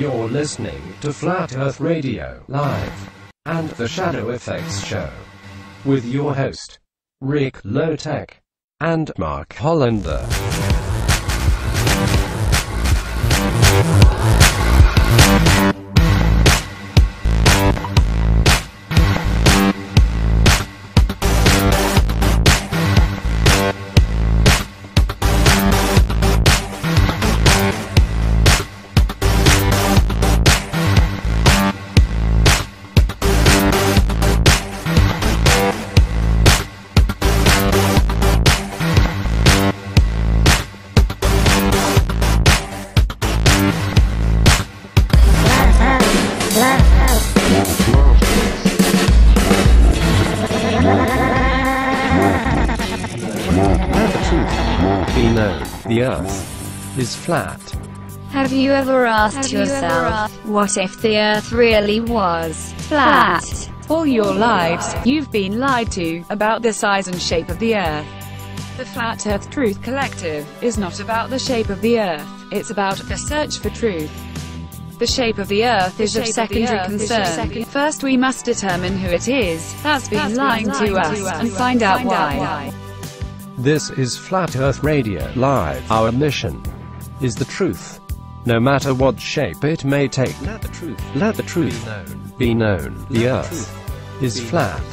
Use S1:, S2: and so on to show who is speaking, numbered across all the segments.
S1: You're listening to Flat Earth Radio Live and the TheShadowFX Show with your host, Rick Lotek and Mark Hollander. The Earth is flat.
S2: Have you ever asked yourself, what if the Earth really was flat?
S3: All your lives, you've been lied to about the size and shape of the Earth. The Flat Earth Truth Collective is not about the shape of the Earth, it's about the search for truth. The shape of the Earth is of secondary concern. First we must determine who it is that's been lying to us, and find out why.
S1: This is Flat Earth Radio Live. Our mission is the truth, no matter what shape it may take. Let the truth be known. The Earth is flat.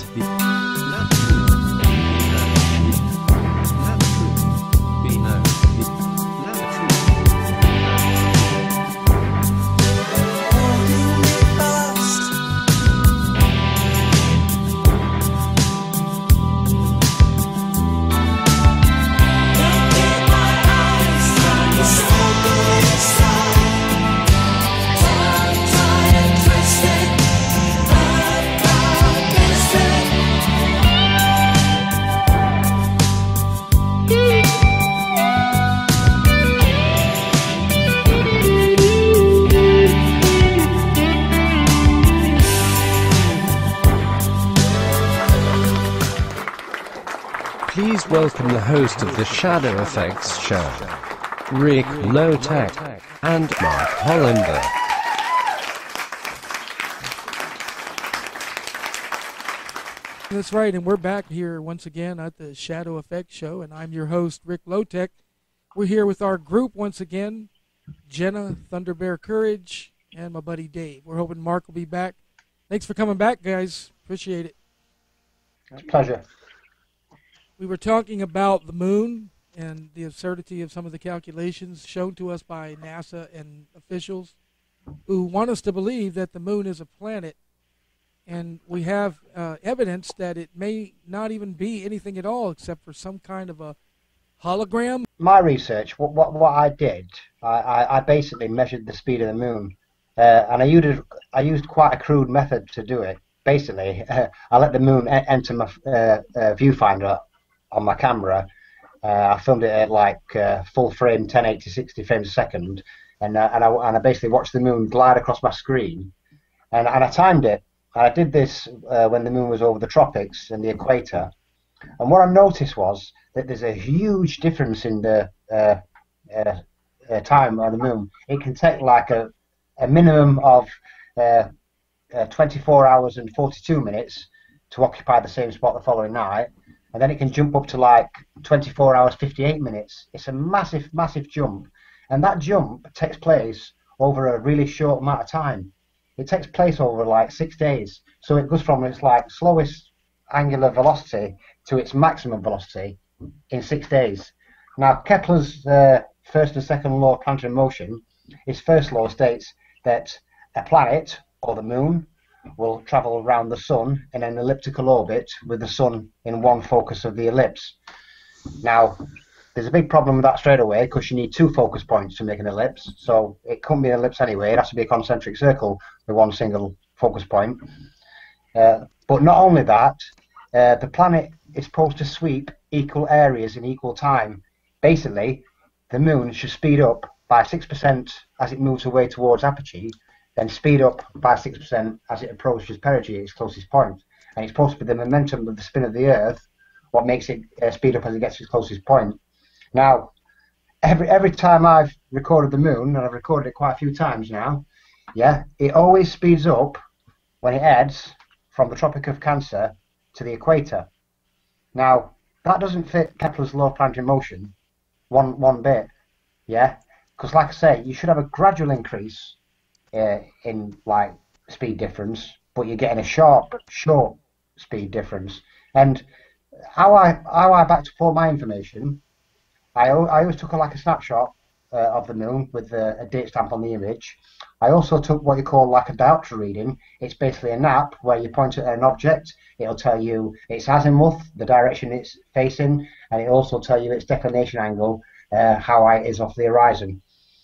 S1: Please welcome the host of the TheShadowFX Show, Rick Lotek and Mark Hollander.
S4: That's right, and we're back here once again at the TheShadowFX Show, and I'm your host, Rick Lotek. We're here with our group once again, Jenna, Thunderbear Courage, and my buddy Dave. We're hoping Mark will be back. Thanks for coming back, guys. Appreciate it.
S5: It's a pleasure.
S4: We were talking about the moon and the absurdity of some of the calculations shown to us by NASA and officials who want us to believe that the moon is a planet. And we have evidence that it may not even be anything at all except for some kind of a hologram.
S5: My research, what I did, I basically measured the speed of the moon. And I used quite a crude method to do it. Basically, I let the moon enter my viewfinder on my camera. I filmed it at like full frame 1080 60 frames a second, and I basically watched the moon glide across my screen, and I timed it. I did this when the moon was over the tropics and the equator, and what I noticed was that there's a huge difference in the time on the moon. It can take like a minimum of 24 hours and 42 minutes to occupy the same spot the following night. And then it can jump up to like 24 hours, 58 minutes. It's a massive, massive jump. And that jump takes place over a really short amount of time. It takes place over like 6 days. So it goes from its like slowest angular velocity to its maximum velocity in 6 days. Now, Kepler's first and second law of planetary motion, his first law states that a planet, or the moon, will travel around the sun in an elliptical orbit with the sun in one focus of the ellipse. Now, there's a big problem with that straight away because you need two focus points to make an ellipse. So it couldn't be an ellipse anyway. It has to be a concentric circle with one single focus point. But not only that, the planet is supposed to sweep equal areas in equal time. Basically, the moon should speed up by 6% as it moves away towards apogee, then speed up by 6% as it approaches perigee, its closest point. And it's supposed to be the momentum of the spin of the Earth what makes it speed up as it gets to its closest point. Now, every time I've recorded the moon, and I've recorded it quite a few times now, yeah, it always speeds up when it heads from the Tropic of Cancer to the equator. Now, that doesn't fit Kepler's law of planetary motion one bit, yeah? Because like I say, you should have a gradual increase in like speed difference, but you're getting a short speed difference. And how I back to pull my information, I always took like a snapshot of the moon with a date stamp on the image. I also took what you call like a diopter reading. It's basically a map where you point at an object. It'll tell you its azimuth, the direction it's facing, and it also tell you its declination angle, how high it is off the horizon.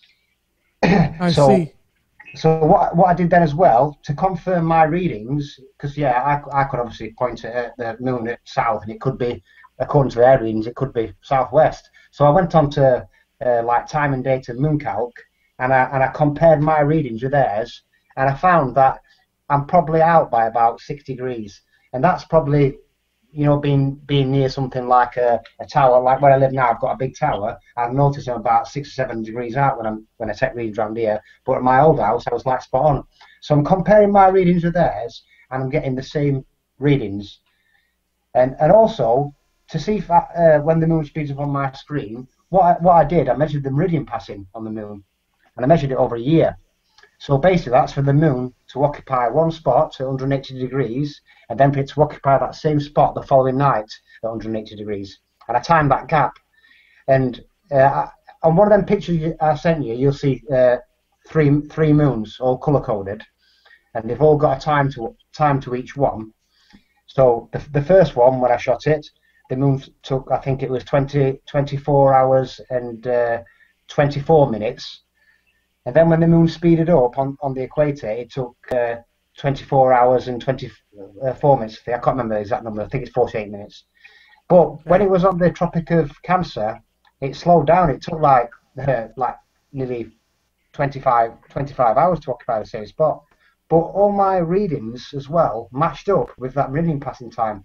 S4: I see.
S5: So what I did then as well to confirm my readings, because yeah, I could obviously point at the moon at south, and it could be, according to their readings, it could be southwest. So I went on to like time and date and mooncalc, and I compared my readings with theirs, and I found that I'm probably out by about 6 degrees, and that's probably, you know, being near something like a tower. Like where I live now, I've got a big tower. I've noticed I'm about 6 or 7 degrees out when I take readings around here. But at my old house, I was like spot on. So I'm comparing my readings with theirs, and I'm getting the same readings. And also to see if when the moon speeds up on my screen, what I did, I measured the meridian passing on the moon, and I measured it over a year. So basically, that's for the moon to occupy one spot at 180 degrees, and then for it to occupy that same spot the following night at 180 degrees. And I timed that gap. And on one of them pictures I sent you, you'll see three moons, all color-coded, and they've all got a time to each one. So the first one, when I shot it, the moon took, I think it was 24 hours and 24 minutes. And then when the moon speeded up on the equator, it took 24 hours and 24 minutes. I can't remember the exact number. I think it's 48 minutes. But when it was on the Tropic of Cancer, it slowed down. It took like nearly 25 hours to occupy the same spot. But all my readings as well matched up with that meridian passing time.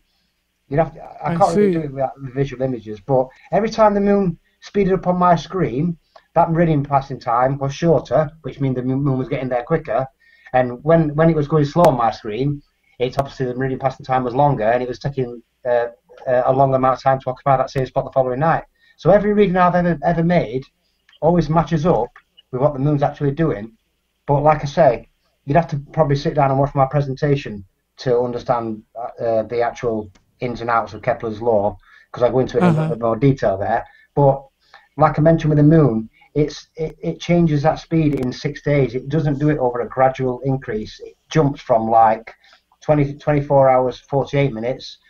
S5: I can't really do it with the visual images, but every time the moon speeded up on my screen, that meridian passing time was shorter, which means the moon was getting there quicker. And when it was going slow on my screen, it's obviously the meridian passing time was longer, and it was taking a longer amount of time to occupy that same spot the following night. So every reading I've ever made always matches up with what the moon's actually doing. But like I say, you'd have to probably sit down and watch my presentation to understand the actual ins and outs of Kepler's law, because I go into it in a little bit more detail there. But like I mentioned with the moon, it changes that speed in 6 days. It doesn't do it over a gradual increase. It jumps from like 24 hours 48 minutes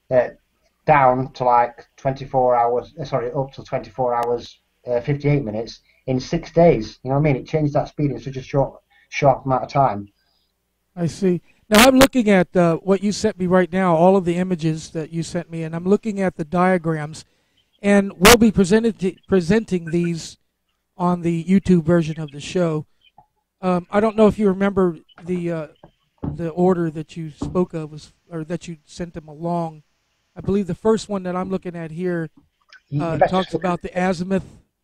S5: down to like 24 hours, up to 24 hours 58 minutes in 6 days. You know what I mean? It changed that speed in such a short amount of time.
S4: I see. Now I'm looking at what you sent me right now, all of the images that you sent me, and I'm looking at the diagrams, and we'll be presenting these on the YouTube version of the show. I don't know if you remember the order that you spoke of or that you sent them along. I believe the first one that I'm looking at here talks about the azimuth.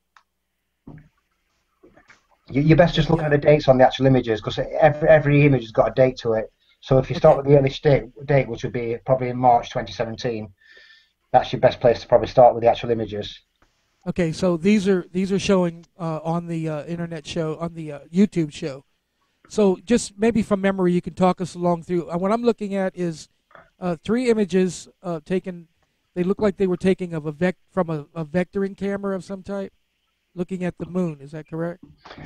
S5: You best just look at the dates on the actual images, because every image has got a date to it. So if you start with the earliest date, which would be probably in March 2017, that's your best place to probably start with the actual images.
S4: Okay, so these are showing on the internet show, on the YouTube show. So just maybe from memory, you can talk us along through. What I'm looking at is 3 images taken. They look like they were taken of from a vectoring camera of some type, looking at the moon. Is that correct?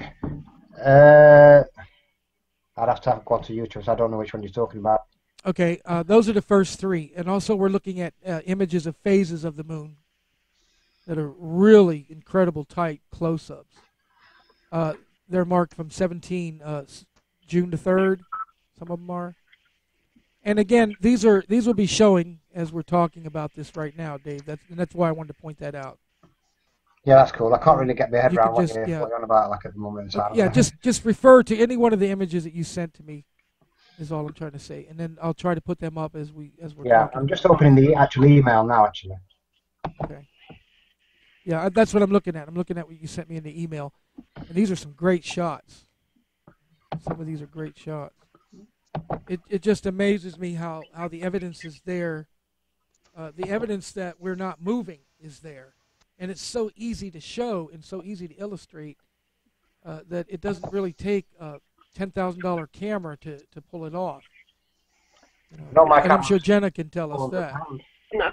S5: I'd have to go to YouTube, so I don't know which one you're talking about.
S4: Okay, those are the first 3. And also we're looking at images of phases of the moon that are really incredible tight close-ups. They're marked from June the 3rd, some of them are. And again, these will be showing as we're talking about this right now, Dave. That's why I wanted to point that out.
S5: Yeah, that's cool. I can't really get my head around what you're on about at the moment. So
S4: yeah, just refer to any one of the images that you sent to me is all I'm trying to say. And then I'll try to put them up as we're talking.
S5: I'm just opening the actual email now, actually.
S4: Okay. Yeah, that's what I'm looking at. I'm looking at what you sent me in the email. And these are some great shots. Some of these are great shots. It just amazes me how the evidence is there. The evidence that we're not moving is there. And it's so easy to show and so easy to illustrate that it doesn't really take a $10,000 camera to pull it off. You know,
S5: Not my
S4: and I'm sure Jenna can tell us that.
S6: No.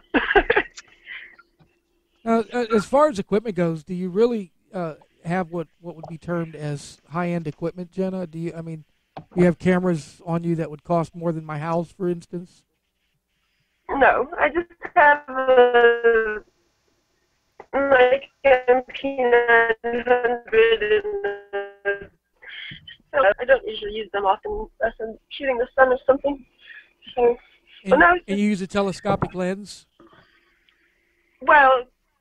S4: As far as equipment goes, do you really have what would be termed as high-end equipment, Jenna? Do you have cameras on you that would cost more than my house, for instance?
S6: No, I just have a Nikon P900 and I don't usually use them often unless I'm shooting the sun or something. So,
S4: And you use a telescopic lens?
S6: Well,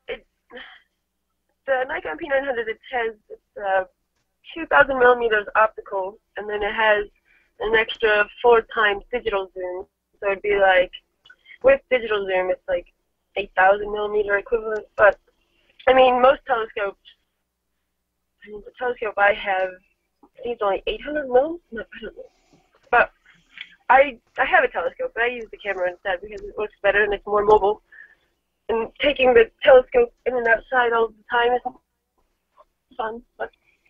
S6: the Nikon P900, it's 2,000 millimeters optical, and then it has an extra 4 times digital zoom. So it'd be like, with digital zoom, it's like 8,000 millimeter equivalent. But I mean, most telescopes. I mean, the telescope I have, I think it's only 800 mils. No, I don't know. But I have a telescope, but I use the camera instead because it looks better and it's more mobile. And taking the telescope in and outside all the time isn't fun. But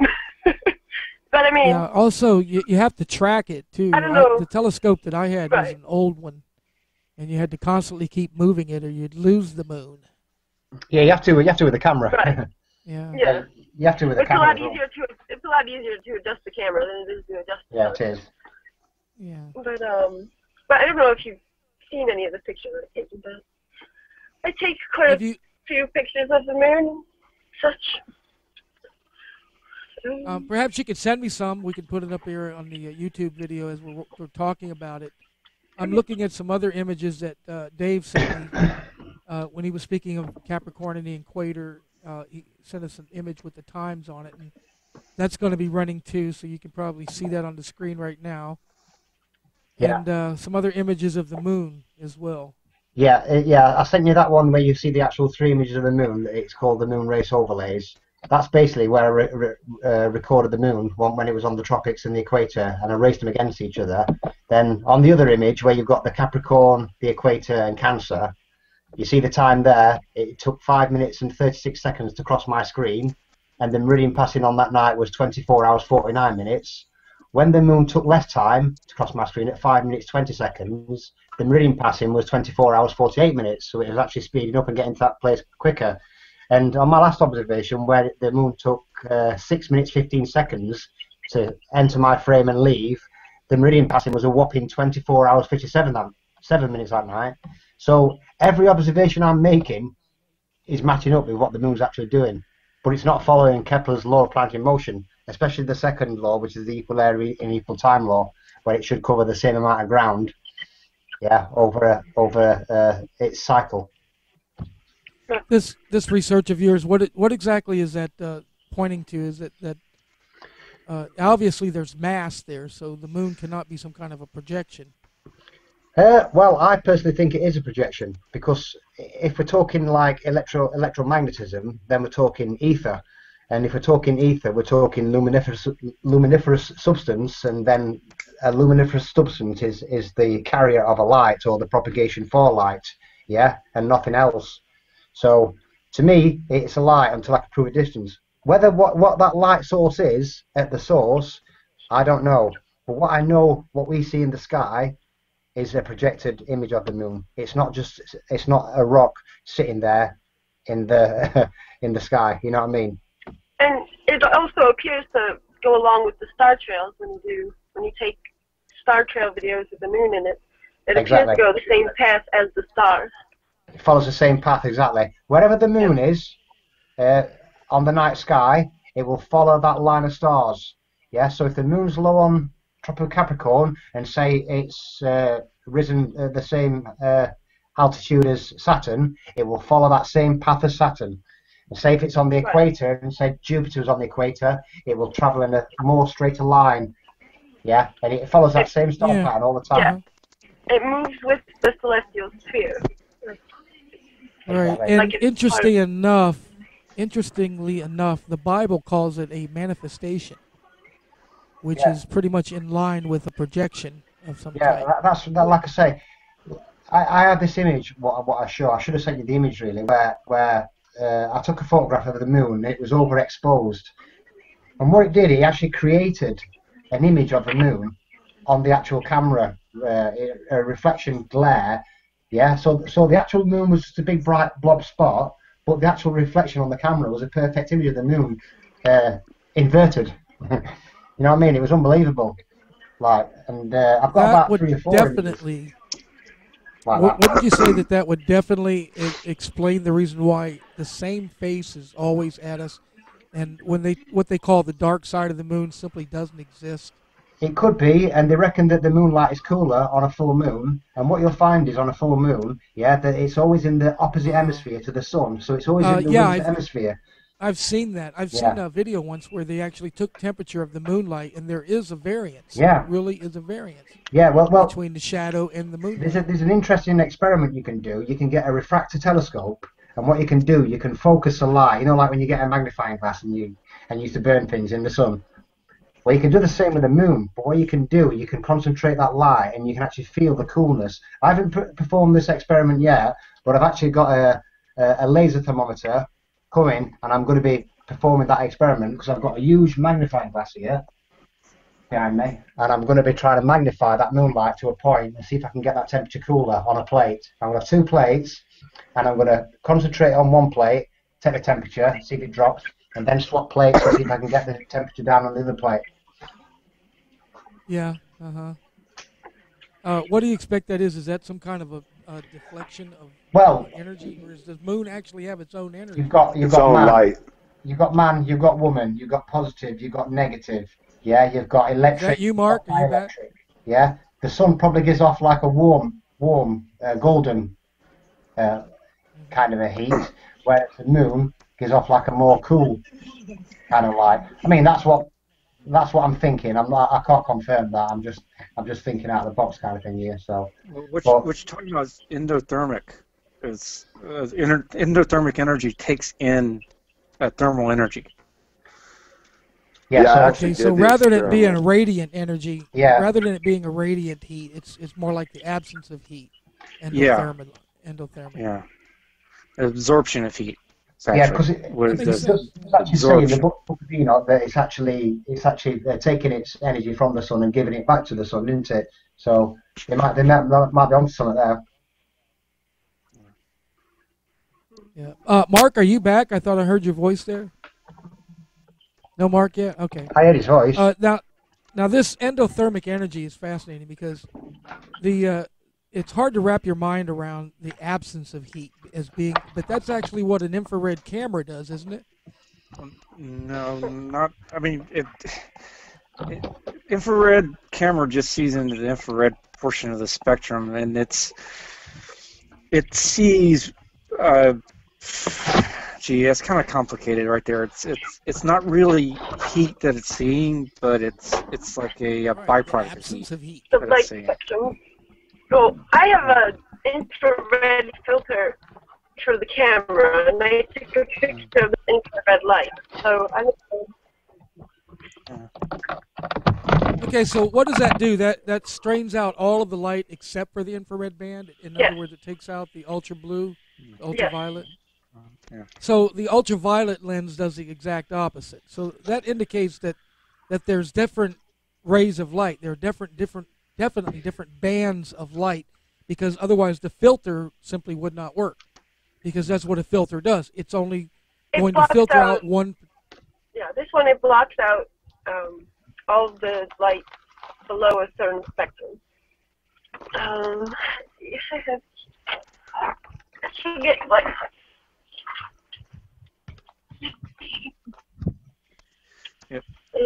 S6: I mean.
S4: Yeah, also, you have to track it too.
S6: I don't know.
S4: The telescope that I had was an old one, and you had to constantly keep moving it, or you'd lose the moon.
S5: Yeah, you have to with the camera.
S6: Right.
S4: Yeah.
S5: You have to with the camera.
S6: It's a lot easier to adjust the camera than it is to adjust the
S5: it is.
S4: Yeah.
S6: But I don't know if you've seen any of the pictures I've taken, but I take quite a few pictures of the moon and such.
S4: Perhaps you could send me some. We could put it up here on the YouTube video as we're talking about it. I'm looking at some other images that Dave sent me when he was speaking of Capricorn and the equator. He sent us an image with the times on it, and that's going to be running too, so you can probably see that on the screen right now.
S5: Yeah.
S4: And some other images of the moon as well.
S5: Yeah, I sent you that one where you see the actual 3 images of the moon. It's called the moon race overlays. That's basically where I recorded the moon when it was on the tropics and the equator, and I raced them against each other. Then on the other image where you've got the Capricorn, the equator, and Cancer, you see the time there. It took 5 minutes and 36 seconds to cross my screen, and the meridian passing on that night was 24 hours 49 minutes. When the moon took less time to cross my screen at 5 minutes 20 seconds, the meridian passing was 24 hours 48 minutes, so it was actually speeding up and getting to that place quicker. And on my last observation, where the moon took 6 minutes 15 seconds to enter my frame and leave, the meridian passing was a whopping 24 hours 57 minutes that night. So every observation I'm making is matching up with what the moon's actually doing, but it's not following Kepler's law of planetary motion, especially the second law, which is the equal area in equal time law, where it should cover the same amount of ground, over its cycle.
S4: This research of yours, what exactly is that pointing to? Is it that obviously there's mass there, so the moon cannot be some kind of a projection?
S5: Well, I personally think it is a projection, because if we're talking like electromagnetism, then we're talking ether, and if we're talking ether, we're talking luminiferous substance, and then a luminiferous substance is the carrier of a light or the propagation for light, and nothing else. So to me, it's a light until I can prove a distance. Whether what that light source is at the source, I don't know. But what I know, what we see in the sky, is a projected image of the moon. It's not a rock sitting there in the in the sky. You know what I mean?
S6: And it also appears to go along with the star trails when you take star trail videos of the moon in it. It appears to go the same path as the stars.
S5: It follows the same path exactly. Wherever the moon is on the night sky, it will follow that line of stars. Yeah. So if the moon's low on tropical Capricorn and say it's risen the same altitude as Saturn, it will follow that same path as Saturn. And say if it's on the equator and say Jupiter's on the equator, it will travel in a more straighter line. Yeah, and it follows that same star pattern all the time.
S6: Yeah. It moves with the celestial sphere.
S4: Right, and interestingly enough, the Bible calls it a manifestation. which
S5: Yeah.
S4: is pretty much in line with a projection of some
S5: Yeah,
S4: type.
S5: that's like I say. I had this image. What I should have sent you the image really, where I took a photograph of the moon. It was overexposed, and what it did, it actually created an image of the moon on the actual camera, a reflection glare. Yeah, so the actual moon was just a big bright blob spot, but the actual reflection on the camera was a perfect image of the moon, inverted. You know what I mean? It was unbelievable. Like, and I've got
S4: That
S5: about
S4: would
S5: 3 or 4
S4: definitely.
S5: like
S4: Wouldn't you say that would definitely explain the reason why the same face is always at us, and when what they call the dark side of the moon simply doesn't exist?
S5: It could be, and they reckon that the moonlight is cooler on a full moon. And what you'll find is on a full moon, yeah, that it's always in the opposite hemisphere to the sun, so it's always in the winter hemisphere.
S4: I've seen that. I've seen a video once where they actually took temperature of the moonlight, and there is a variance.
S5: Yeah,
S4: there really is a variance.
S5: Yeah, well,
S4: between the shadow and the moonlight.
S5: There's an interesting experiment you can do. You can get a refractor telescope, and what you can do, you can focus a light. You know, like when you get a magnifying glass and you used to burn things in the sun. Well, you can do the same with the moon, but what you can do, you can concentrate that light and you can actually feel the coolness. I haven't performed this experiment yet, but I've actually got a laser thermometer coming, and I'm going to be performing that experiment because I've got a huge magnifying glass here behind me, and I'm going to be trying to magnify that moonlight to a point and see if I can get that temperature cooler on a plate. I'm going to have 2 plates, and I'm going to concentrate on one plate, take the temperature, see if it drops, and then swap plates and see if I can get the temperature down on the other plate.
S4: Yeah. What do you expect that is? Is that some kind of a deflection of energy, or does the moon actually have its own energy?
S5: You've got man, light. You've got man, you've got woman, you've got positive, you've got negative. Yeah, you've got electric.
S4: Is that you, Mark? Are you back?
S5: Yeah, the sun probably gives off like a warm, golden kind of a heat, whereas the moon gives off like a more cool kind of light. I mean, that's what I'm thinking. I can't confirm that. I'm just thinking out of the box kind of thing here. So,
S7: which talking about endothermic is endothermic energy takes in thermal energy.
S5: Yeah.
S4: So rather than being a radiant energy, rather than it being a radiant heat, it's more like the absence of heat. Endothermic.
S7: Yeah. Absorption of heat.
S5: Yeah, because it's actually saying in the book of Enoch that it's actually taking its energy from the sun and giving it back to the sun, isn't it? So they might be onto something there.
S4: Yeah. Mark, are you back? I thought I heard your voice there. No, Mark yet? Okay.
S5: I heard his voice.
S4: Now this endothermic energy is fascinating because it's hard to wrap your mind around the absence of heat as being, but that's actually what an infrared camera does, isn't it?
S7: No, not. I mean, infrared camera just sees into the infrared portion of the spectrum, and it sees. It's kind of complicated right there. It's not really heat that it's seeing, but it's like a byproduct
S4: absence of heat.
S6: The light spectrum. So I have an infrared filter for the camera, and I took a picture of the infrared light. So
S4: Okay, so what does that do? That strains out all of the light except for the infrared band. In other words, it takes out the ultra blue, ultraviolet.
S7: Yeah.
S4: So the ultraviolet lens does the exact opposite. So that indicates that there's different rays of light. There are definitely different bands of light, because otherwise the filter simply would not work, because that's what a filter does. It's only going to filter out one.
S6: Yeah, this one, it blocks out all of the light below a certain spectrum. I should get like.
S7: Yep.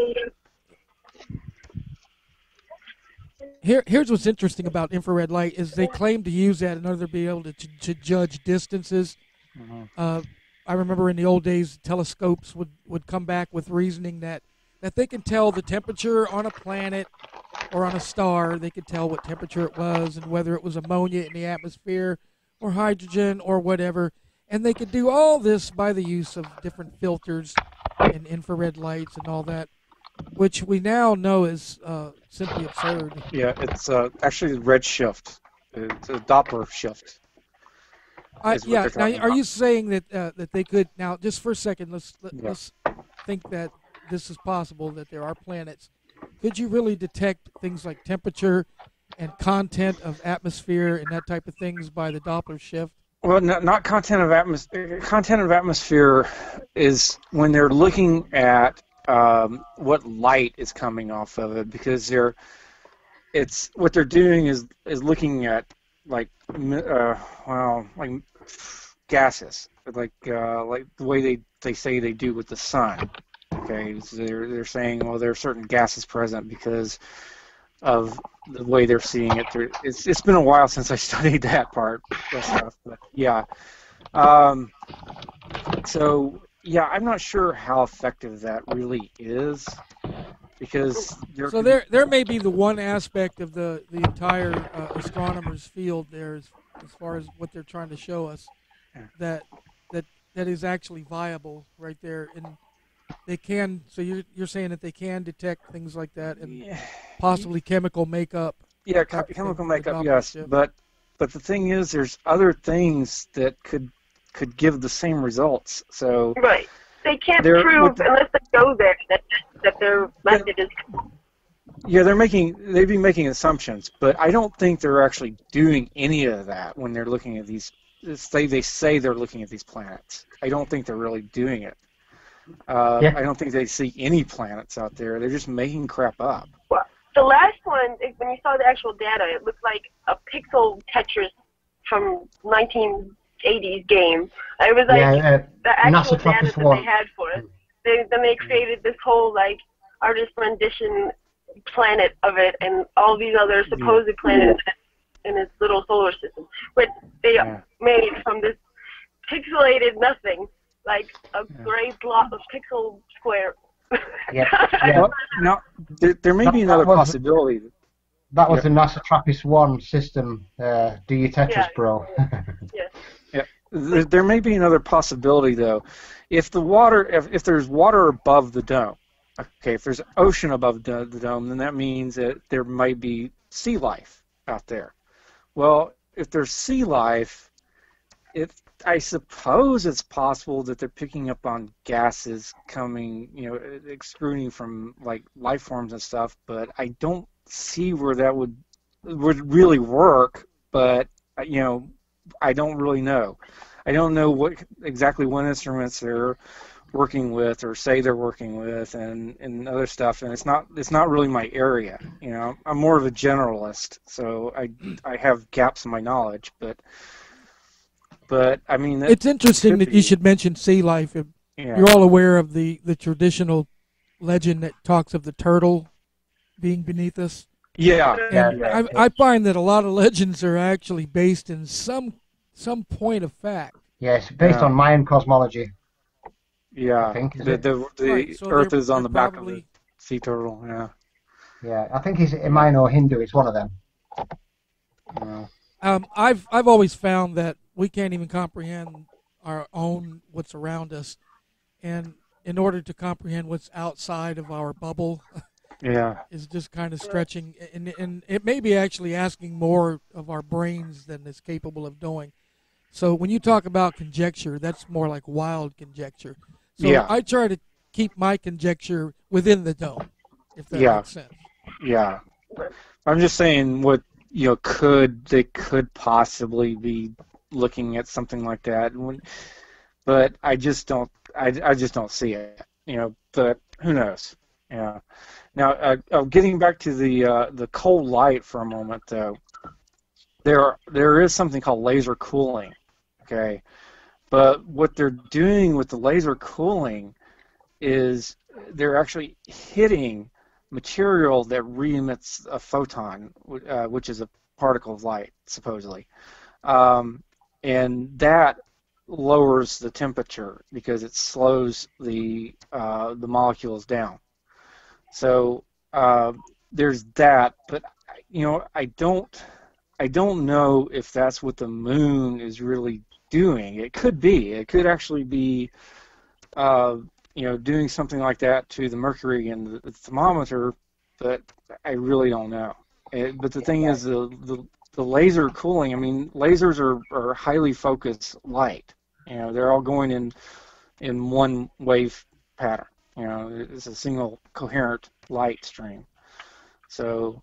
S4: Here's what's interesting about infrared light is they claim to use that in order to be able to judge distances. I remember in the old days, telescopes would come back with reasoning that they can tell the temperature on a planet or on a star. They could tell what temperature it was and whether it was ammonia in the atmosphere or hydrogen or whatever. And they could do all this by the use of different filters and infrared lights and all that. which we now know is simply absurd.
S7: Yeah, it's actually red shift. It's a Doppler shift.
S4: Yeah. Now, are you saying that that they could now? Just for a second, let's think that this is possible. That there are planets. Could you really detect things like temperature and content of atmosphere and that type of things by the Doppler shift?
S7: Well, not content of atmosphere. Content of atmosphere is when they're looking at what light is coming off of it, because what they're doing is looking at like gases, like the way they say they do with the sun. Okay, so they're saying, well, there are certain gases present because of the way they're seeing it. It's been a while since I studied that stuff, but yeah. So yeah, I'm not sure how effective that really is, because
S4: there may be the one aspect of the entire astronomers field there, as far as what they're trying to show us, that is actually viable right there, and they can. So you're saying that they can detect things like that and possibly chemical makeup.
S7: Yeah, chemical makeup, yes, but the thing is, there's other things that could give the same results. So
S6: right, they can't prove unless they go there that their method is.
S7: Yeah, they'd be making assumptions, but I don't think they're actually doing any of that when they're looking at these. They say they're looking at these planets. I don't think they're really doing it. I don't think they see any planets out there. They're just making crap up.
S6: Well, the last one, when you saw the actual data, it looked like a pixel Tetris from 1980s game. It was like the actual data that they had for it. Then they created this whole like artist rendition planet of it, and all these other supposed planets in its little solar system, which they made from this pixelated nothing, like a gray blob of pixel square.
S7: Well, now, there may be another possibility.
S5: That was the NASA TRAPPIST-1 system. Do your Tetris, bro.
S7: There may be another possibility, though. If there's water above the dome, okay, if there's ocean above the dome, then that means that there might be sea life out there. Well, if there's sea life, I suppose it's possible that they're picking up on gases coming, extruding from like life forms and stuff, but I don't see where that would really work, but I don't really know. I don't know exactly what instruments they're working with or say they're working with and other stuff, and it's not really my area. I'm more of a generalist, so I have gaps in my knowledge, but I mean,
S4: it's interesting that you should mention sea life. You're all aware of the traditional legend that talks of the turtle being beneath us. I find that a lot of legends are actually based in some point of fact.
S5: Yes, based on Mayan cosmology.
S7: Yeah,
S5: I think,
S7: the Earth is on the back of the sea turtle.
S5: Yeah, I think it's Mayan or Hindu. It's one of them.
S4: I've always found that we can't even comprehend our own what's around us, and in order to comprehend what's outside of our bubble, is just kind of stretching, and it may be actually asking more of our brains than it's capable of doing. So when you talk about conjecture, that's more like wild conjecture. So I try to keep my conjecture within the dome, if that makes sense.
S7: Yeah, I'm just saying what they could possibly be looking at something like that, but I just don't see it. But who knows? Yeah. Now, getting back to the cold light for a moment, though, there is something called laser cooling. Okay, but what they're doing with the laser cooling is they're actually hitting material that re-emits a photon, which is a particle of light, supposedly, and that lowers the temperature because it slows the molecules down. So there's that, but I don't know if that's what the moon is really doing. It could be. It could actually be, doing something like that to the mercury in the thermometer, but I really don't know. But the thing is, the laser cooling, I mean, lasers are highly focused light. They're all going in one wave pattern. It's a single coherent light stream. So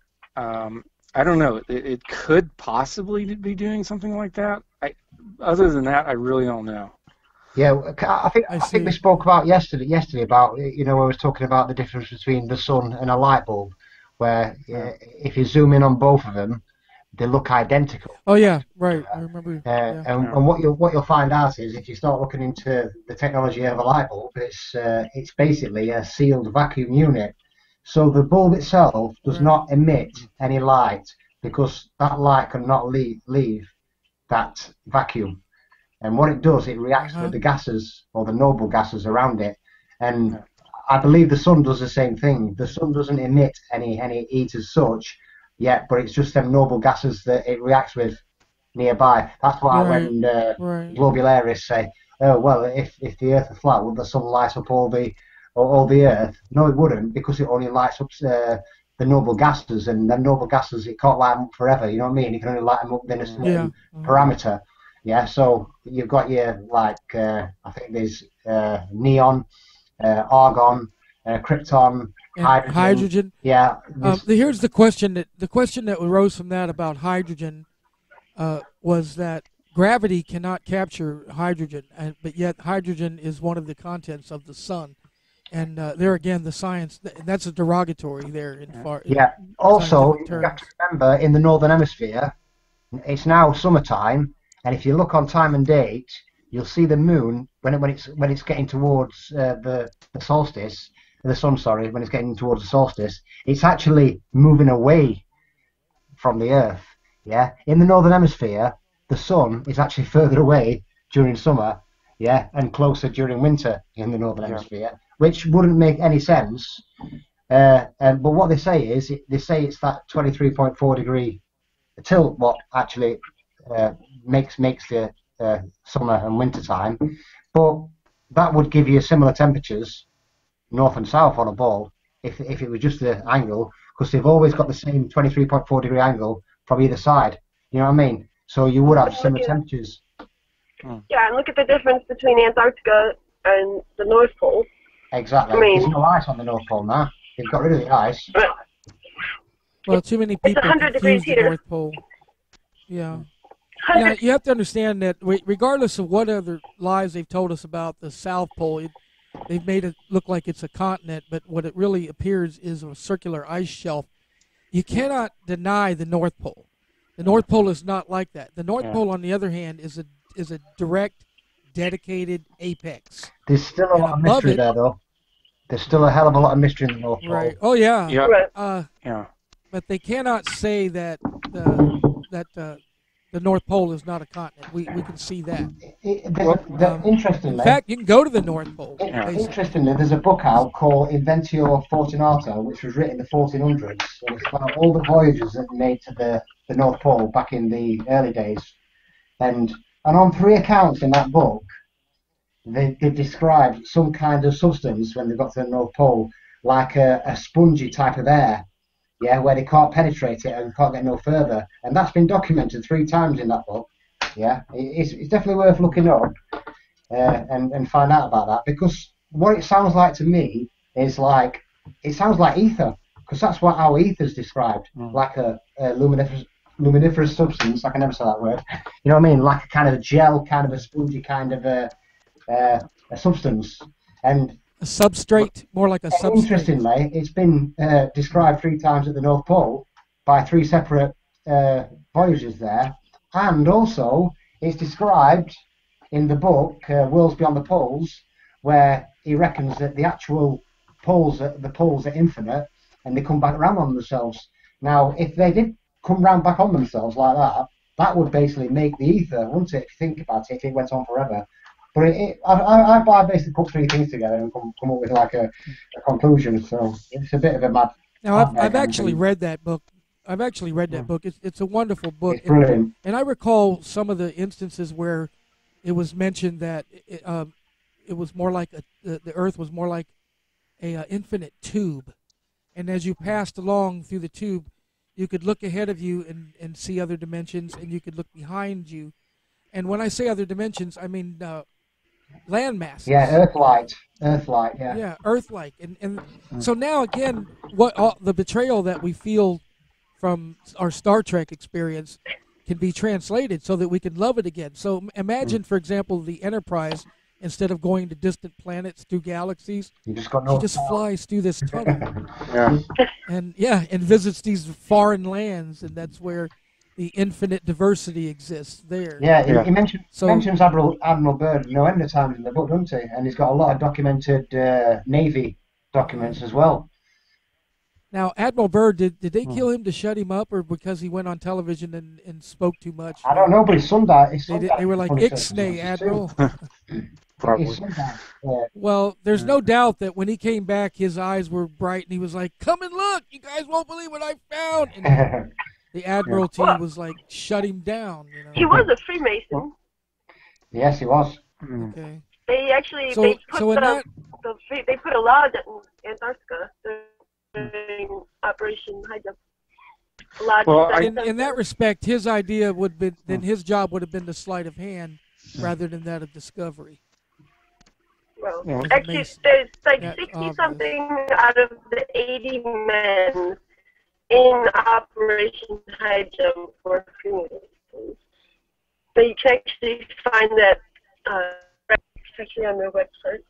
S7: I don't know. It could possibly be doing something like that. Other than that, I really don't know.
S5: Yeah, I think we spoke about yesterday about, we was talking about the difference between the sun and a light bulb, where if you zoom in on both of them, they look identical.
S4: Oh yeah, right. I remember.
S5: And what you'll find out is, if you start looking into the technology of a light bulb, it's basically a sealed vacuum unit. So the bulb itself does not emit any light, because that light cannot leave that vacuum. And what it does, it reacts with the gases, or the noble gases around it. And I believe the sun does the same thing. The sun doesn't emit any heat as such yet, but it's just them noble gases that it reacts with nearby. That's why when globularists say, oh, well, if the Earth is flat, would the sun light up all the Earth? No, it wouldn't, because it only lights up the noble gases, and them noble gases, it can't light them up forever, you know what I mean? You can only light them up within a certain parameter. Yeah, so you've got your, I think there's neon, argon, krypton, hydrogen. Yeah.
S4: Here's the question that arose from that about hydrogen was that gravity cannot capture hydrogen, but yet hydrogen is one of the contents of the sun. And there again, the science, that's a derogatory there in far.
S5: Yeah. Also, you have to remember, in the northern hemisphere, it's now summertime, and if you look on time and date, you'll see the moon when it's getting towards the solstice, the sun. Sorry, when it's getting towards the solstice, it's actually moving away from the Earth. Yeah. In the northern hemisphere, the sun is actually further away during summer. Yeah, and closer during winter in the northern hemisphere, which wouldn't make any sense. But what they say is, it's that 23.4 degree tilt what actually makes the summer and winter time. But that would give you similar temperatures north and south on a ball if it was just the angle, because they've always got the same 23.4 degree angle from either side. You know what I mean? So you would have similar temperatures.
S6: Yeah, and look at the difference between Antarctica and the North Pole.
S5: Exactly. I mean, there's no ice on the North Pole now. They've got rid of the ice.
S4: Well, too many people confuse the North Pole. Yeah. Now, you have to understand that regardless of what other lies they've told us about the South Pole, they've made it look like it's a continent, but what it really appears is a circular ice shelf. You cannot deny the North Pole. The North Pole is not like that. The North Pole, on the other hand, is a direct, dedicated apex.
S5: There's still a lot of mystery there, though. There's still a hell of a lot of mystery in the North Pole.
S4: Right. Oh, yeah.
S7: Yeah.
S4: But they cannot say that the North Pole is not a continent. We can see that.
S5: Interestingly,
S4: in fact, you can go to the North Pole.
S5: Interestingly, there's a book out called Inventio Fortunato, which was written in the 1400s, and it's about all the voyages that they made to the North Pole back in the early days. And on 3 accounts in that book, they described some kind of substance when they got to the North Pole, like a spongy type of air, where they can't penetrate it and can't get no further. And that's been documented 3 times in that book. Yeah, it's definitely worth looking up and find out about that, because what it sounds like to me is it sounds like ether, because that's what our ether is described, like a luminiferous substance. I can never say that word. You know what I mean? Like a kind of a gel, kind of a spongy kind of a substance. And
S4: a substrate, more like a substrate.
S5: Interestingly, it's been described 3 times at the North Pole by 3 separate voyages there. And also, it's described in the book, Worlds Beyond the Poles, where he reckons that the actual poles are infinite, and they come back around on themselves. Now, if they did come round back on themselves like that, that would basically make the ether, wouldn't it, if you think about it, if it went on forever. But I basically put 3 things together and come up with like a conclusion, so it's a bit of a mad...
S4: Now, I've actually read that book. It's a wonderful book.
S5: It's brilliant.
S4: And I recall some of the instances where it was mentioned that it was more like the Earth was more like a infinite tube, and as you passed along through the tube, you could look ahead of you and see other dimensions, and you could look behind you. And when I say other dimensions, I mean land masses.
S5: Yeah, Earth-like, yeah.
S4: Yeah, Earth-like. And so now, again, the betrayal that we feel from our Star Trek experience can be translated so that we can love it again. So imagine, for example, the Enterprise, instead of going to distant planets through galaxies, she just flies through this tunnel. And visits these foreign lands, and that's where the infinite diversity exists there.
S5: Yeah, he mentions Admiral Byrd end of times in the book, doesn't he? And he's got a lot of documented Navy documents as well.
S4: Now, Admiral Byrd, did they kill him to shut him up, or because he went on television and spoke too much?
S5: I don't know, but his son died.
S4: They were like, Ixnay, Admiral.
S5: Probably.
S4: Well, there's no doubt that when he came back, his eyes were bright, and he was like, "Come and look! You guys won't believe what I found!" And the Admiralty was like, shut him down.
S6: He was a Freemason.
S5: Yes, he was.
S4: Okay.
S6: They actually they put a law in Antarctica during Operation High Jump.
S4: Well, in that respect, his idea would be his job would have been the sleight of hand rather than that of discovery.
S6: Well, actually, there's like 60-something out of the 80 men in Operation High Jump were Freemasons. So you can actually find that actually on their website.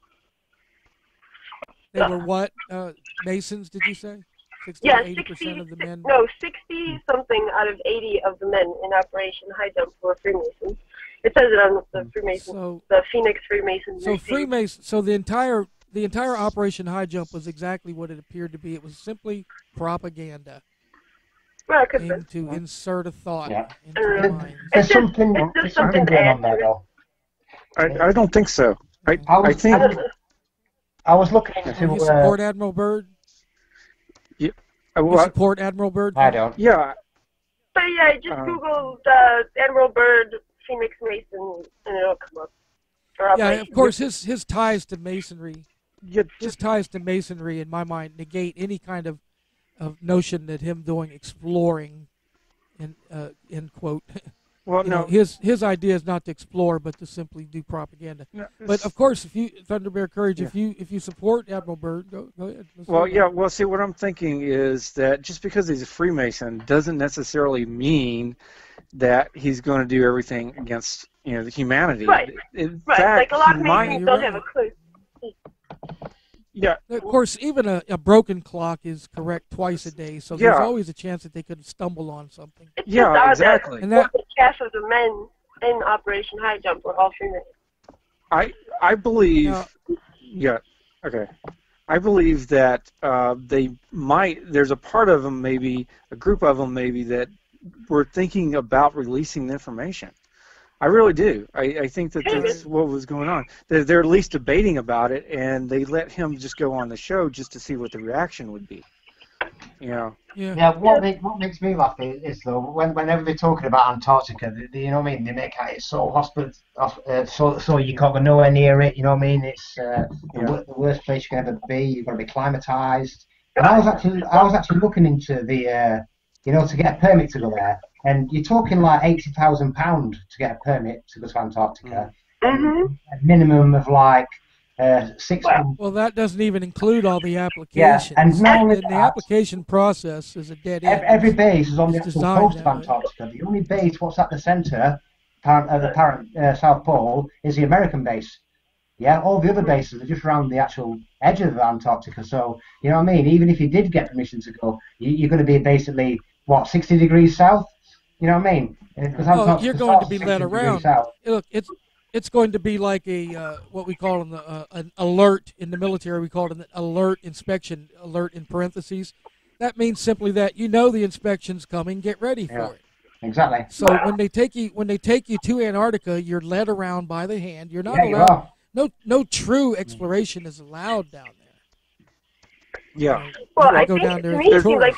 S4: They were what? Masons, did you say? 60
S6: yeah,
S4: 80% of the men?
S6: No, 60-something out of 80 of the men in Operation High Jump were Freemasons. It says it on the Freemasons, the Phoenix Freemasons.
S4: So So the entire Operation High Jump was exactly what it appeared to be. It was simply propaganda.
S6: Well, it could be.
S4: To insert a thought into
S5: their
S4: minds.
S5: There's something going on there, though.
S7: I don't think so. I was looking into.
S4: You support Admiral Byrd?
S7: Yeah.
S4: You support Admiral Byrd?
S5: I don't.
S7: Yeah.
S6: But yeah, just Google Admiral Byrd Phoenix Mason, and it'll come up.
S4: Yeah, of course, his ties to masonry. His ties to masonry, in my mind, negate any kind of notion that him doing exploring, end quote.
S7: Well, no.
S4: His idea is not to explore, but to simply do propaganda. No, but of course, if you Thunderbear Courage, if you support Admiral Byrd, go ahead.
S7: Well, see, what I'm thinking is that just because he's a Freemason doesn't necessarily mean that he's going to do everything against the humanity.
S6: Right.
S7: In
S6: fact, like a lot of Masons don't have a clue.
S7: Yeah.
S4: Of course, even a broken clock is correct twice a day, so there's always a chance that they could stumble on something.
S6: It's exactly. And that half of the men in Operation High Jump were all Freemasons.
S7: I believe. Okay. I believe that they might. There's a part of them, maybe a group of them, maybe that were thinking about releasing the information. I really do. I think that that's what was going on. They're at least debating about it, and they let him just go on the show just to see what the reaction would be.
S5: Yeah. What makes me laugh is though whenever they're talking about Antarctica, you know what I mean? They make it so so you can't go nowhere near it. You know what I mean? It's the worst place you can ever be. You've got to be climatized. And I was actually looking into the to get a permit to go there. And you're talking like £80,000 to get a permit to go to Antarctica.
S6: Mm-hmm.
S5: A minimum of like 6 months.
S4: Well, that doesn't even include all the applications.
S5: Yeah, and not only
S4: the application process is a dead end.
S5: Every base is on the actual coast of Antarctica. The only base what's at the centre, the apparent South Pole, is the American base. Yeah, all the other bases are just around the actual edge of Antarctica. So, you know what I mean? Even if you did get permission to go, you're going to be basically, 60 degrees south? You know what I mean?
S4: You're going to be led around. Look, it's going to be like a what we call an alert in the military. We call it an alert inspection, alert in parentheses. That means simply that the inspection's coming. Get ready for it.
S5: Exactly.
S4: So when they take you to Antarctica, you're led around by the hand. You're not allowed. No true exploration is allowed down there.
S7: Yeah.
S6: Well, I think to me, like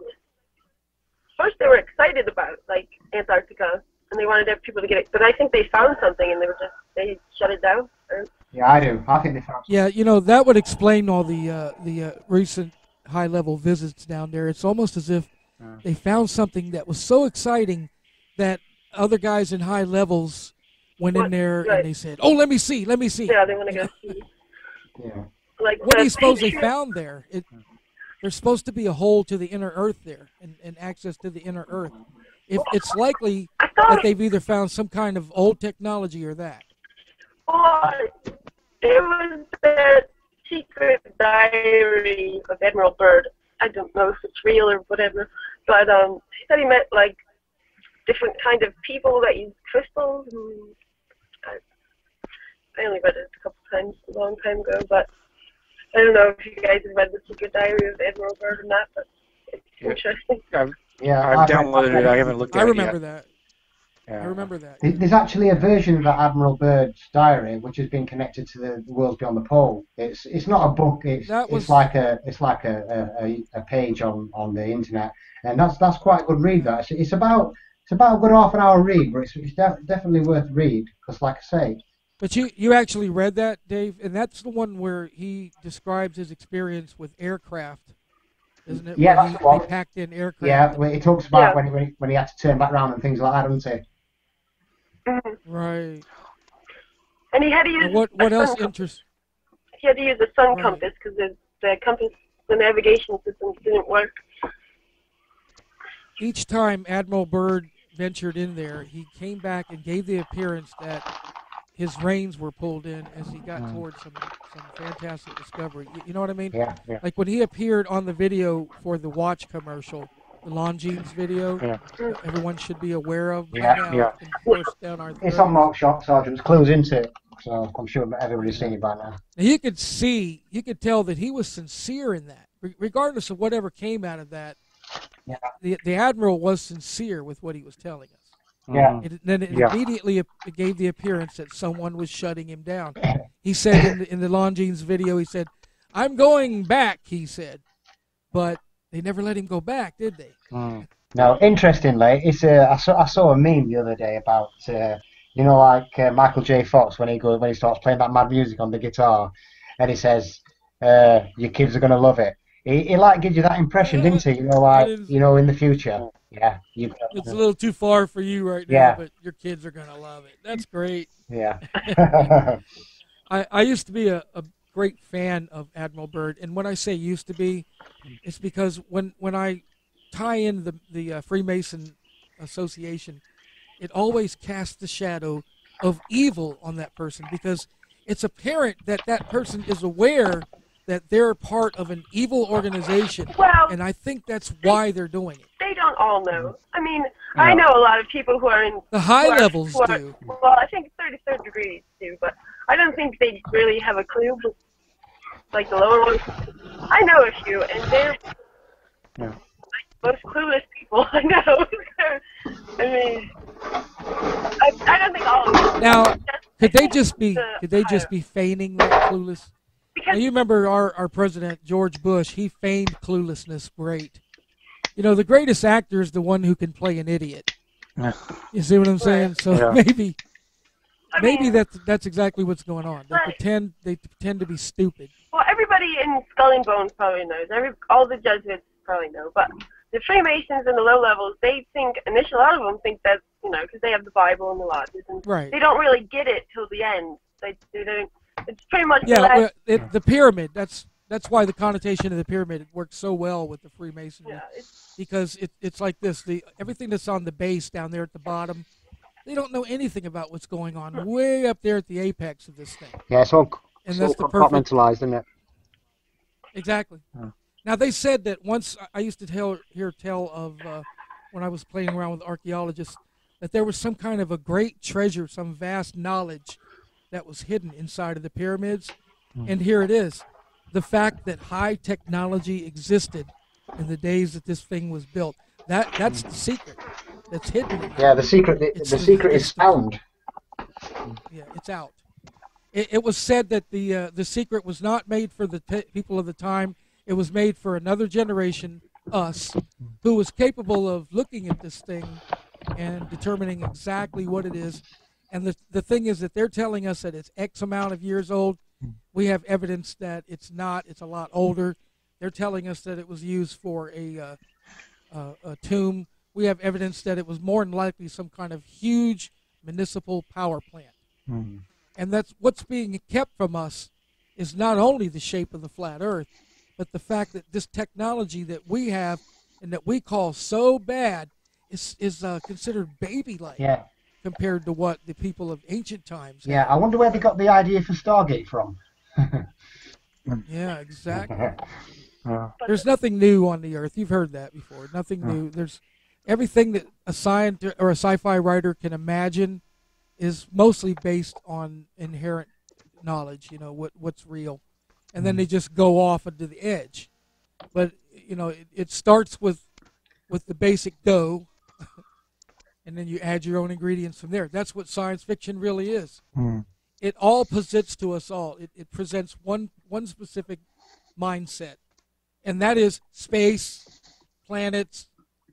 S6: first they were excited about Antarctica, and they wanted to have people to get it. But I think they found something, and they shut it down.
S5: Yeah, I do. I think they found.
S4: Yeah, that would explain all the recent high-level visits down there. It's almost as if they found something that was so exciting that other guys in high levels went in there and they said, "Oh, let me see."
S6: Yeah, they want to go see.
S5: Yeah.
S6: Like,
S4: what do you suppose they found there? There's supposed to be a hole to the inner Earth there, and access to the inner Earth. If it's likely that they've either found some kind of old technology or that.
S6: Oh, it was the secret diary of Admiral Byrd. I don't know if it's real or whatever, but he said he met like different kind of people that use crystals. And I only read it a couple times, a long time ago, but I don't know if you guys have read the secret diary of Admiral Byrd or not, but it's interesting.
S7: I've downloaded it. I haven't looked at it yet.
S4: I remember that. I remember that.
S5: There's actually a version of that Admiral Byrd's diary which has been connected to the Worlds Beyond the Pole. It's not a book. It's like a page on the internet, and that's quite a good read. That it's about a good half an hour read, but it's definitely worth read because, like I say.
S4: But you actually read that, Dave, and that's the one where he describes his experience with aircraft, isn't it?
S5: Yeah,
S4: where
S5: that's the one.
S4: He packed in aircraft.
S5: Yeah, where he talks about when he had to turn back around and things like that, doesn't he?
S4: Right.
S6: And he had to use
S4: what else interests?
S6: He had to use a sun compass because the compass, the navigation systems didn't work.
S4: Each time Admiral Byrd ventured in there, he came back and gave the appearance that his reins were pulled in as he got towards some fantastic discovery. You know what I mean?
S5: Yeah.
S4: Like when he appeared on the video for the watch commercial, the Longines video, everyone should be aware of.
S5: Yeah. It's on Mark Sergeant's Clues, isn't it? So I'm sure everybody's seen it by now.
S4: And you could tell that he was sincere in that. Regardless of whatever came out of that, the Admiral was sincere with what he was telling us.
S5: Yeah.
S4: Then it immediately gave the appearance that someone was shutting him down. He said in the Longines video, he said, "I'm going back," he said. But they never let him go back, did they?
S5: No, interestingly, I saw a meme the other day about Michael J. Fox when he starts playing that mad music on the guitar, and he says, "Your kids are gonna love it." He like gives you that impression, didn't he? In the future. Yeah.
S4: It's a little too far for you right now, but your kids are gonna love it. That's great.
S5: Yeah.
S4: I used to be a great fan of Admiral Byrd, and when I say used to be, it's because when I tie in the Freemason Association, it always casts the shadow of evil on that person because it's apparent that that person is aware that they're part of an evil organization, and I think that's why they're doing it.
S6: They don't all know. I mean, I know a lot of people who are in...
S4: The high levels do.
S6: Well, I think 33rd degrees do, but I don't think they really have a clue. Like the lower ones. I know a few, and they're like the most clueless people I know. I mean, I don't think all of them.
S4: Now, could they just be feigning that clueless? Now, you remember our president, George Bush, he feigned cluelessness great. The greatest actor is the one who can play an idiot. You see what I'm saying? So maybe that's exactly what's going on. They pretend to be stupid.
S6: Well, everybody in Skull and Bones probably knows. All the Jesuits probably know. But the Freemasons and the low levels, they think, a lot of them think that, because they have the Bible and the lodges. And they don't really get it till the end. They don't. It's pretty much
S4: the pyramid. That's why the connotation of the pyramid works so well with the Freemasonry, because it's like this: everything that's on the base down there at the bottom, they don't know anything about what's going on way up there at the apex of this thing.
S5: Yeah, it's all
S4: compartmentalized,
S5: isn't it?
S4: Exactly. Now they said that once I used to hear tell of when I was playing around with archaeologists that there was some kind of a great treasure, some vast knowledge that was hidden inside of the pyramids, and here it is. The fact that high technology existed in the days that this thing was built, that's the secret that's hidden.
S5: Yeah, the secret is found.
S4: Yeah, it's out. It was said that the secret was not made for the people of the time. It was made for another generation, us, who was capable of looking at this thing and determining exactly what it is And the thing is that they're telling us that it's X amount of years old. We have evidence that it's not. It's a lot older. They're telling us that it was used for a tomb. We have evidence that it was more than likely some kind of huge municipal power plant.
S5: Mm-hmm.
S4: And that's what's being kept from us is not only the shape of the flat Earth, but the fact that this technology that we have and that we call so bad is considered baby-like compared to what the people of ancient times had.
S5: Yeah, I wonder where they got the idea for Stargate from.
S4: Yeah, exactly. There's nothing new on the Earth. You've heard that before. Nothing new. There's everything that a scientist or a sci-fi writer can imagine is mostly based on inherent knowledge. You know what's real, and then they just go off into the edge. But you know, it starts with the basic dough, and then you add your own ingredients from there. That's what science fiction really is. It all presents to us all. It presents one specific mindset, and that is space, planets,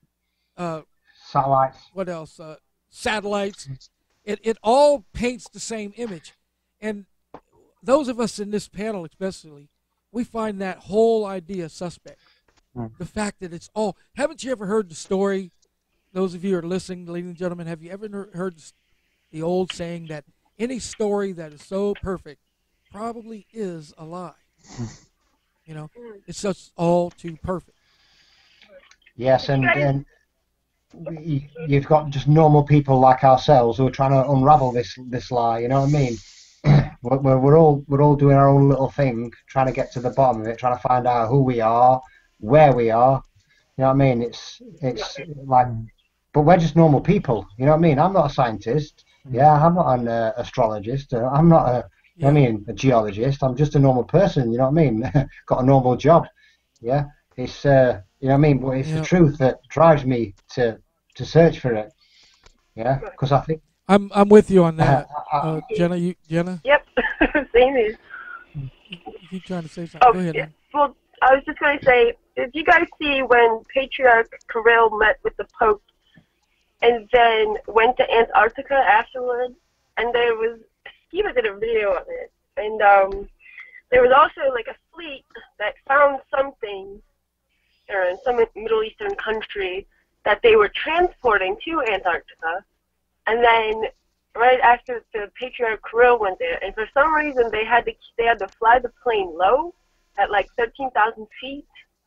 S5: satellites.
S4: What else? Satellites. It all paints the same image, and those of us in this panel, especially, we find that whole idea suspect. The fact that it's all. Haven't you ever heard the story? Those of you who are listening, ladies and gentlemen, have you ever heard the old saying that any story that is so perfect probably is a lie? You know, it's just all too perfect.
S5: Yes, and you've got just normal people like ourselves who are trying to unravel this lie. You know what I mean? We're all doing our own little thing, trying to get to the bottom of it, trying to find out who we are, where we are. You know what I mean? It's like, but we're just normal people. You know what I mean? I'm not a scientist. Yeah, I'm not an astrologist. I'm not a, you know what I mean, a geologist. I'm just a normal person. You know what I mean? Got a normal job. Yeah, it's you know what I mean. But it's the truth that drives me to search for it. Yeah, because I think
S4: I'm with you on that. Jenna, Jenna.
S6: Yep, same here.
S4: You keep trying to say something. Go ahead.
S6: Yeah. Well, I was just going to say, did you guys see when Patriarch Kirill met with the Pope and then went to Antarctica afterwards? And Skiba did a video of it. And there was also like a fleet that found something in some Middle Eastern country that they were transporting to Antarctica. And then right after the Patriarch Kirill went there, and for some reason they had to fly the plane low at like 13,000 feet.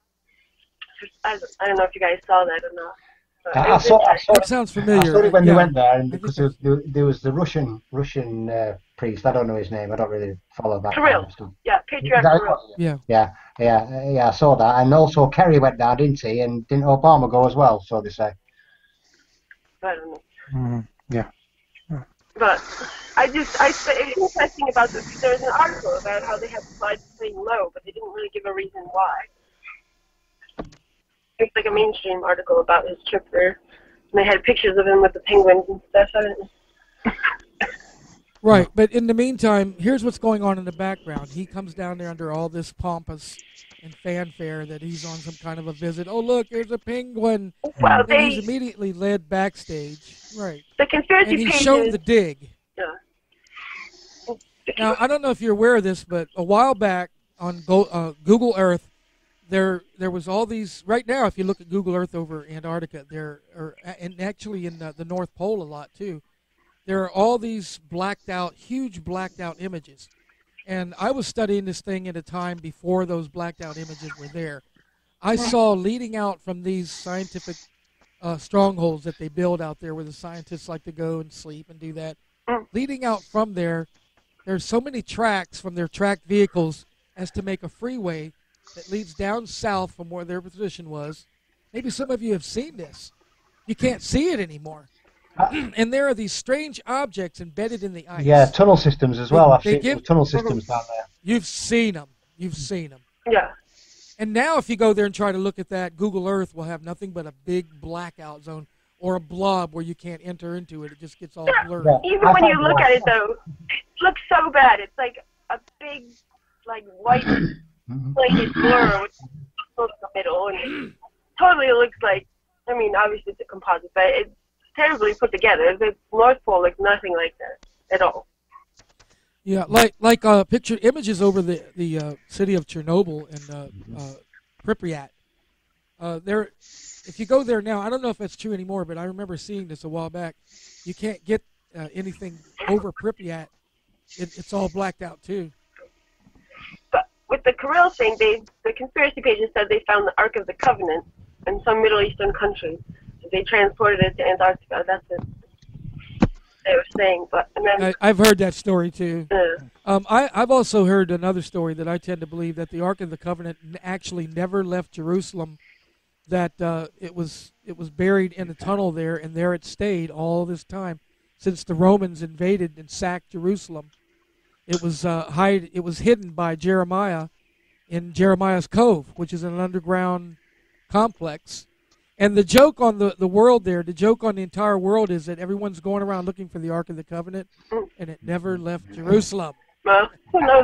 S6: I don't know if you guys saw that or not.
S5: I saw
S4: that sounds familiar.
S5: I saw it when they went there, and because there was the Russian priest. I don't know his name. I don't really follow that.
S6: Kirill. Yeah, Patriarch Kirill.
S5: Yeah. I saw that, and also Kerry went down, didn't he? And didn't Obama go as well? So they say.
S6: I don't know.
S7: Yeah.
S6: But it's interesting about this. There was an article about how they had to fly the plane low, but they didn't really give a reason why. It's like a mainstream article about his trip there. And they had pictures of him with the penguins and stuff. I don't know.
S4: Right, but in the meantime, here's what's going on in the background. He comes down there under all this pompous and fanfare that he's on some kind of a visit. Oh, look, there's a penguin.
S6: Well,
S4: and he's immediately led backstage. Right.
S6: The conspiracy
S4: and he's
S6: pages.
S4: shown the dig.
S6: Yeah.
S4: Now, I don't know if you're aware of this, but a while back on Google Earth, there was all these. Right now, if you look at Google Earth over Antarctica, and actually in the North Pole a lot too, there are all these huge blacked out images. And I was studying this thing at a time before those blacked out images were there. I saw leading out from these scientific strongholds that they build out there where the scientists like to go and sleep and do that. Leading out from there's so many tracks from their tracked vehicles as to make a freeway that leads down south from where their position was. Maybe some of you have seen this. You can't see it anymore. And there are these strange objects embedded in the ice.
S5: Yeah, tunnel systems as well. I've seen tunnel systems down there.
S4: You've seen them.
S6: Yeah.
S4: And now if you go there and try to look at that, Google Earth will have nothing but a big blackout zone or a blob where you can't enter into it. It just gets all blurry.
S6: Yeah. Even when you look at it, though, it looks so bad. It's like a big, like, white plated blur with the middle. And it totally looks like, I mean, obviously it's a composite, but it terribly put together. The North Pole looks nothing like that at all.
S4: Yeah, like picture images over the city of Chernobyl and Pripyat. There, if you go there now, I don't know if that's true anymore, but I remember seeing this a while back. You can't get anything over Pripyat. It's all blacked out too.
S6: But with the Kirill thing, the conspiracy pages said they found the Ark of the Covenant in some Middle Eastern country. So they transported it to Antarctica. That's it. They were saying, but and then
S4: I've heard that story too.
S6: uh,
S4: I've also heard another story that I tend to believe that the Ark of the Covenant actually never left Jerusalem. That it was buried in a tunnel there, and there it stayed all this time since the Romans invaded and sacked Jerusalem. It was It was hidden by Jeremiah in Jeremiah's Cove, which is an underground complex. And the joke on the world there, the joke on the entire world is that everyone's going around looking for the Ark of the Covenant, and it never left Jerusalem.
S6: well, who knows?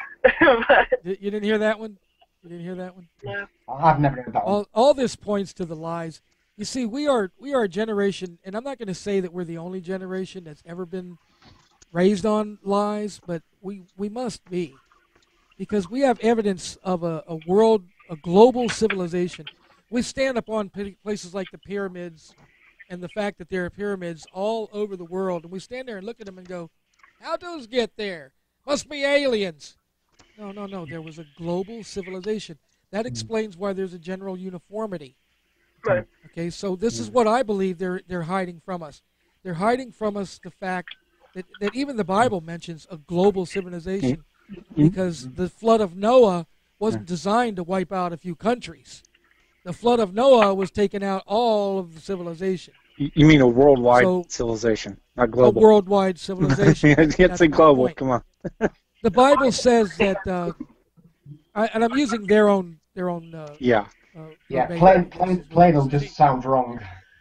S4: You didn't hear that one? You didn't hear that one?
S6: Yeah.
S5: I've never heard that one.
S4: All this points to the lies. You see, we are a generation, and I'm not going to say that we're the only generation that's ever been raised on lies, but we must be, because we have evidence of a global civilization. We stand up on places like the pyramids and the fact that there are pyramids all over the world, and we stand there and look at them and go, how'd those get there? Must be aliens. No. There was a global civilization. That explains why there's a general uniformity.
S6: Right.
S4: Okay, so this is what I believe they're hiding from us. They're hiding from us the fact that even the Bible mentions a global civilization, because the flood of Noah wasn't designed to wipe out a few countries. The flood of Noah was taking out all of the civilization.
S7: You mean a worldwide civilization, not global?
S4: A worldwide civilization.
S7: You can't say global. Come on.
S4: The Bible says that, and I'm using their own.
S5: Yeah, plain just sounds wrong.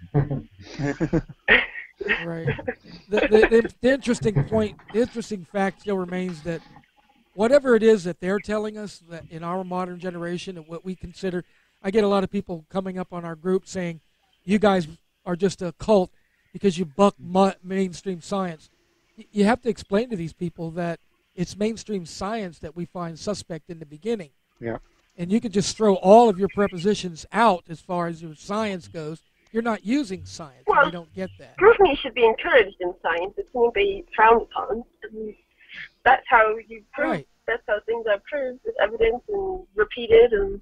S4: Right. The interesting point, the interesting fact still remains that whatever it is that they're telling us that in our modern generation and what we consider, I get a lot of people coming up on our group saying, you guys are just a cult because you buck mainstream science. You have to explain to these people that it's mainstream science that we find suspect in the beginning.
S7: Yeah.
S4: And you can just throw all of your prepositions out as far as your science goes. You're not using science.
S6: Well,
S4: they don't get that.
S6: Scrutiny should be encouraged in science. It shouldn't be frowned upon. And that's how you prove.
S4: Right.
S6: That's how things are proved with evidence and repeated. And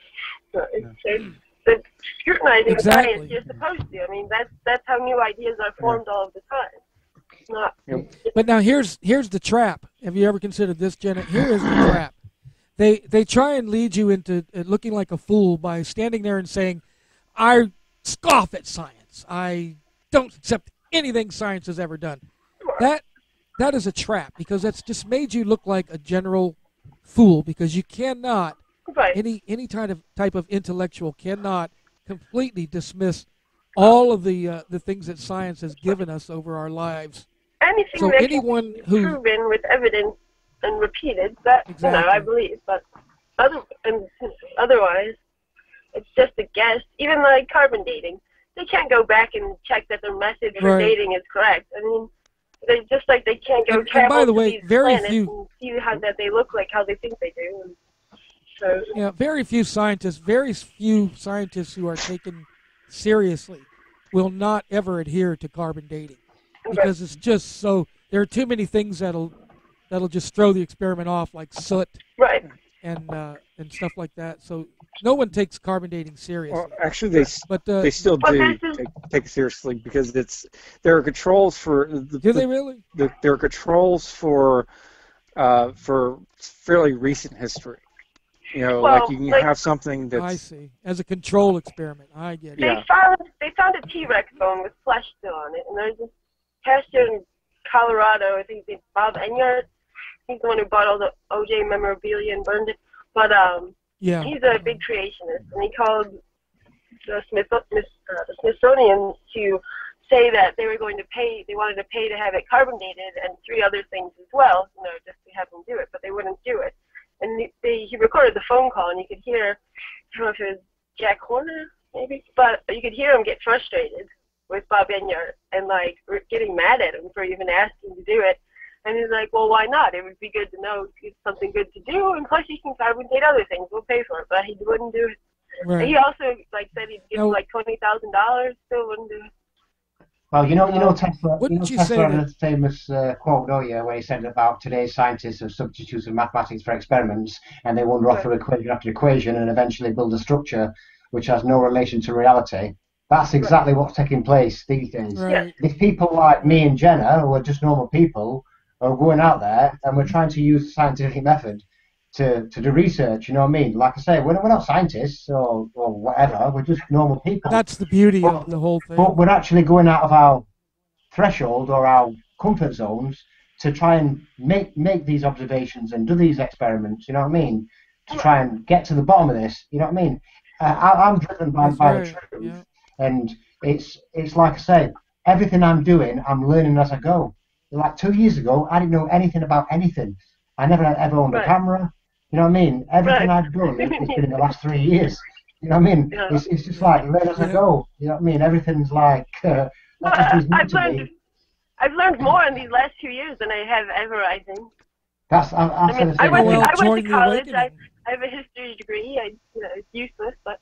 S6: it's scrutinizing the science you're supposed to. I mean, that's how new ideas are formed all of the time. It's not.
S4: But now here's the trap. Have you ever considered this, Jenna? Here is the trap. They try and lead you into looking like a fool by standing there and saying, I scoff at science. I don't accept anything science has ever done. That is a trap, because that's just made you look like a general fool, because you cannot, any type of intellectual cannot completely dismiss all of the things that science has given us over our lives.
S6: Anything that can be proven with evidence and repeated, that I believe, but otherwise, it's just a guess. Even like carbon dating, they can't go back and check that their method for dating is correct. I mean, they just like they can't go travel to these planets and see how that they look like, how they think they do. And so,
S4: yeah, very few scientists who are taken seriously will not ever adhere to carbon dating, because it's just so there are too many things that'll just throw the experiment off, like soot, and stuff like that. So no one takes carbon dating seriously.
S7: Well, actually, they still do take it seriously, because there are controls for.
S4: Do they really?
S7: There are controls for fairly recent history. You know, like you can have something that's.
S4: I see. As a control experiment, I get it.
S6: They found a T-Rex bone with flesh still on it, and there's this pastor in Colorado. I think it's Bob Enyart. He's the one who bought all the OJ memorabilia and burned it. But he's a big creationist, and he called the Smithsonian to say that they were going to pay. They wanted to pay to have it carbon dated and 3 other things as well, just to have them do it, but they wouldn't do it. And he recorded the phone call, and you could hear, I don't know if it was Jack Horner, maybe, but you could hear him get frustrated with Bob Enyart and like getting mad at him for even asking to do it. And he's like, well, why not? It would be good to know it's something good to do, and plus you can fabricate other things. We'll pay for it, but he wouldn't do it.
S4: Right.
S6: And he also like said he'd give like $20,000. Still wouldn't do it.
S5: Well, you know Tesla.
S4: Wouldn't you
S5: Tesla
S4: say
S5: had
S4: that?
S5: a famous quote, don't you, where he said about today's scientists have substituted mathematics for experiments, and they wander off through equation after equation, and eventually build a structure which has no relation to reality. That's exactly what's taking place these days.
S4: Right.
S5: If people like me and Jenna, who are just normal people, are going out there and we're trying to use the scientific method to do research, you know what I mean? Like I say, we're not scientists or whatever, we're just normal people.
S4: That's the beauty of the whole thing.
S5: But we're actually going out of our threshold or our comfort zones to try and make these observations and do these experiments, you know what I mean? To try and get to the bottom of this, you know what I mean? I'm driven by the truth, and it's like I say, everything I'm doing, I'm learning as I go. Like 2 years ago, I didn't know anything about anything. I never ever owned a camera, you know what I mean? Everything I've done has been in the last 3 years, you know what I mean? It's just like learn as I go, you know what I mean? Everything's like
S6: I've learned more in these last 2 years than I have ever, I think.
S5: I
S6: went
S4: join
S6: to
S4: the
S6: college.
S4: awakening.
S6: I have a history degree. It's useless, but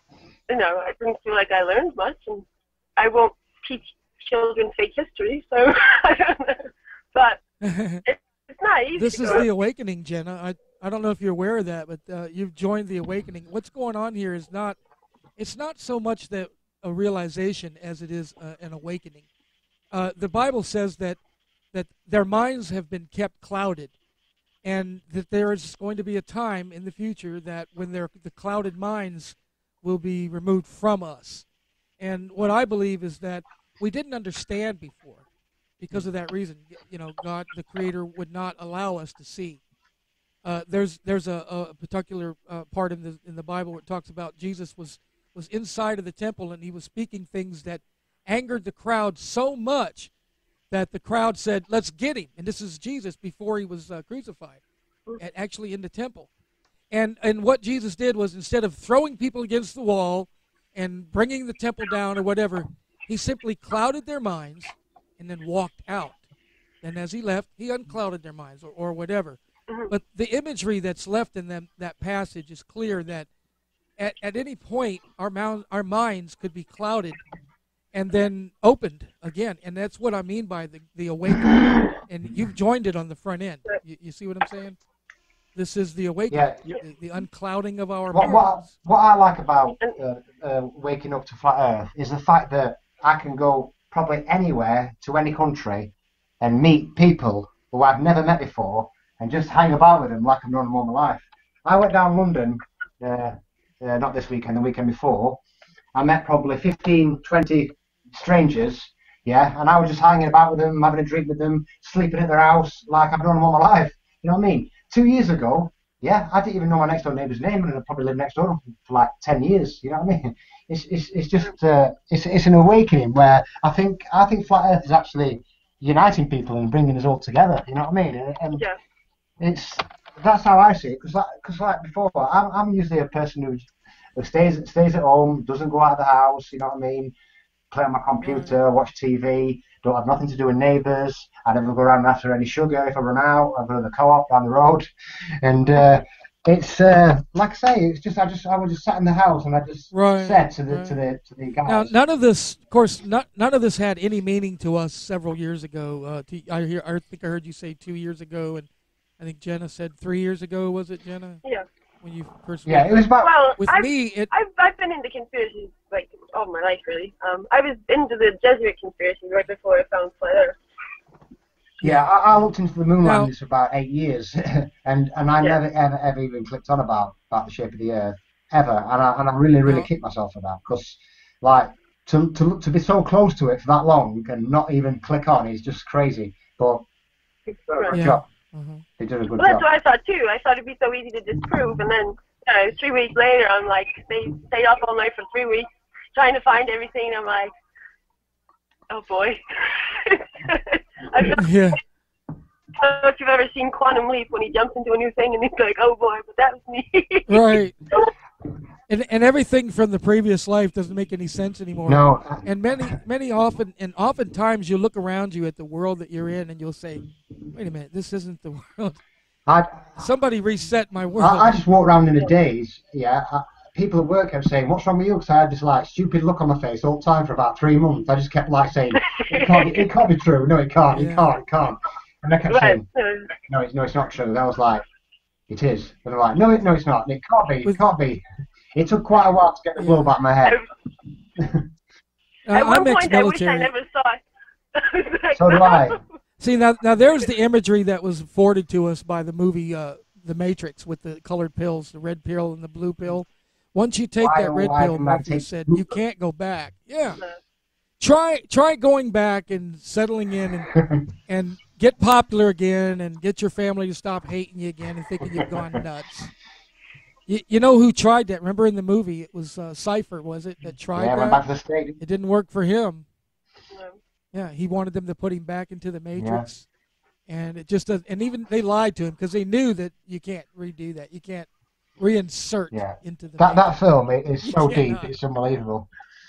S6: I didn't feel like I learned much, and I won't teach children fake history, so I don't know. But it's not easy.
S4: This is the awakening, Jenna. I don't know if you're aware of that, but you've joined the awakening. What's going on here is it's not so much that a realization as it is an awakening. The Bible says that their minds have been kept clouded, and that there is going to be a time in the future that when the clouded minds will be removed from us. And what I believe is that we didn't understand before. Because of that reason, God, the Creator, would not allow us to see. There's a particular part in the Bible where it talks about Jesus was inside of the temple, and he was speaking things that angered the crowd so much that the crowd said, "Let's get him." And this is Jesus before he was crucified, actually in the temple. And what Jesus did was, instead of throwing people against the wall and bringing the temple down or whatever, he simply clouded their minds and then walked out. And as he left, he unclouded their minds or whatever. But the imagery that's left in that passage is clear that at any point our minds could be clouded and then opened again. And that's what I mean by the awakening. And you've joined it on the front end. You see what I'm saying? This is the awakening, the unclouding of our minds.
S5: What I like about waking up to flat Earth is the fact that I can go probably anywhere to any country and meet people who I've never met before and just hang about with them like I've known them all my life. I went down London, not this weekend, the weekend before. I met probably 15, 20 strangers, and I was just hanging about with them, having a drink with them, sleeping at their house like I've known them all my life. You know what I mean? 2 years ago, I didn't even know my next door neighbour's name, and I probably lived next door for like 10 years. You know what I mean? It's just it's an awakening where I think flat Earth is actually uniting people and bringing us all together. You know what I mean? And that's how I see it. Because like before, I'm usually a person who stays at home, doesn't go out of the house. You know what I mean? Play on my computer, watch TV. Don't have nothing to do with neighbours. I never go around after any sugar. If I run out, I go to the co-op down the road. And it's like I say, it's just I was just sat in the house and I just said to the guys.
S4: Now, none of this, of course, none of this had any meaning to us several years ago. I think I heard you say 2 years ago, and I think Jenna said 3 years ago. Was it, Jenna?
S6: Yeah.
S4: When you first
S5: it was about.
S6: Well,
S4: with
S6: I've been into conspiracies like all my life, really. I was into the Jesuit conspiracy right before I found flat Earth.
S5: Yeah, I looked into the moon landings for about 8 years, and I never ever even clicked on about the shape of the Earth ever, and I really kicked myself for that, because like to be so close to it for that long and not even click on is just crazy. But good job. They did a good job.
S6: That's what I thought too. I thought it'd be so easy to disprove, and then 3 weeks later, I'm like, they stayed up all night for 3 weeks trying to find everything. I'm like, oh boy. I don't know if you've ever seen Quantum Leap when he jumps into a new thing and he's like, oh boy, but that was me.
S4: Right. And everything from the previous life doesn't make any sense anymore.
S5: No.
S4: And oftentimes you look around you at the world that you're in, and you'll say, "Wait a minute, this isn't the world. Somebody reset my world."
S5: I just walk around in a daze. Yeah. People at work kept saying, "What's wrong with you?" Because I had this like stupid look on my face all the time for about 3 months. I just kept like saying, "It can't be true. No, it can't. It can't." And they kept saying, "No, it's not true." And I was like, "It is." And they're like, "No, it's not. It can't be. It can't be." It took quite a while to get the world back in my head.
S6: At one point, I wish I never saw it.
S5: So do I.
S4: See, now there's the imagery that was afforded to us by the movie The Matrix with the colored pills, the red pill and the blue pill. Once you take that red pill, Morpheus said, you can't go back. Yeah. Try going back and settling in and get popular again and get your family to stop hating you again and thinking you've gone nuts. You know who tried that? Remember in the movie, it was Cypher, was it, that tried that?
S5: Yeah, went back to the state.
S4: It didn't work for him. Yeah, he wanted them to put him back into the Matrix. Yeah. And it just doesn't, and even they lied to him because they knew that you can't redo that. You can't reinsert into the Matrix.
S5: That film is so deep, it's unbelievable.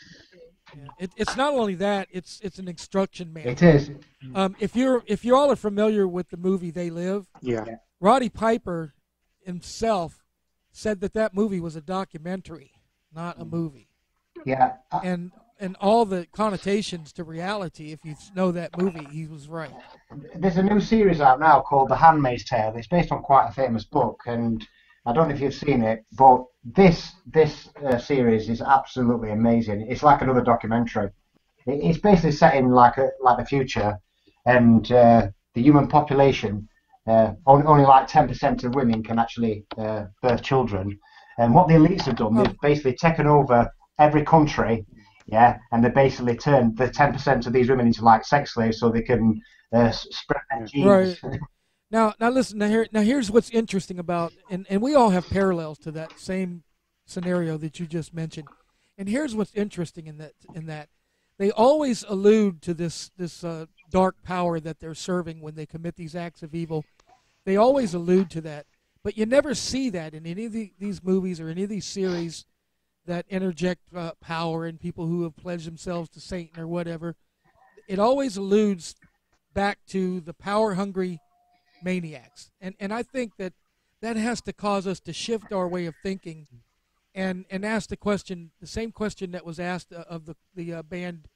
S4: Yeah. It's not only that, it's an instruction manual.
S5: It is.
S4: If you all are familiar with the movie They Live, Roddy Piper himself said that movie was a documentary, not a movie.
S5: Yeah.
S4: And all the connotations to reality, if you know that movie, he was right.
S5: There's a new series out now called The Handmaid's Tale. It's based on quite a famous book, and I don't know if you've seen it, but this series is absolutely amazing. It's like another documentary. It's basically set in like the future, and the human population, only like 10% of women can actually birth children. And what the elites have done, they've basically taken over every country, and they basically turned the 10% of these women into like sex slaves so they can spread their genes.
S4: Right. Now listen. Now here's what's interesting about, and we all have parallels to that same scenario that you just mentioned. And here's what's interesting in that they always allude to this dark power that they're serving when they commit these acts of evil. They always allude to that, but you never see that in any of these movies or any of these series that interject power in people who have pledged themselves to Satan or whatever. It always alludes back to the power-hungry maniacs. And I think that has to cause us to shift our way of thinking and ask the same question that was asked of the band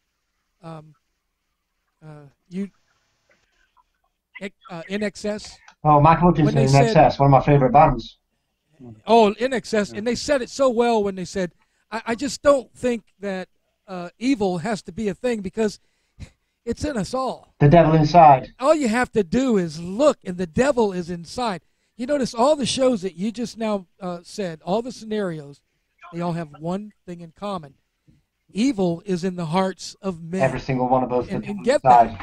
S4: INXS.
S5: Oh, Michael Hutchinson, INXS, one of my favorite bands.
S4: Oh, INXS, and they said it so well when they said, I just don't think that evil has to be a thing because it's in us all.
S5: The devil inside.
S4: All you have to do is look, and the devil is inside. You notice all the shows that you just now said, all the scenarios, they all have one thing in common. Evil is in the hearts of men.
S5: Every single one of those.
S4: And get that.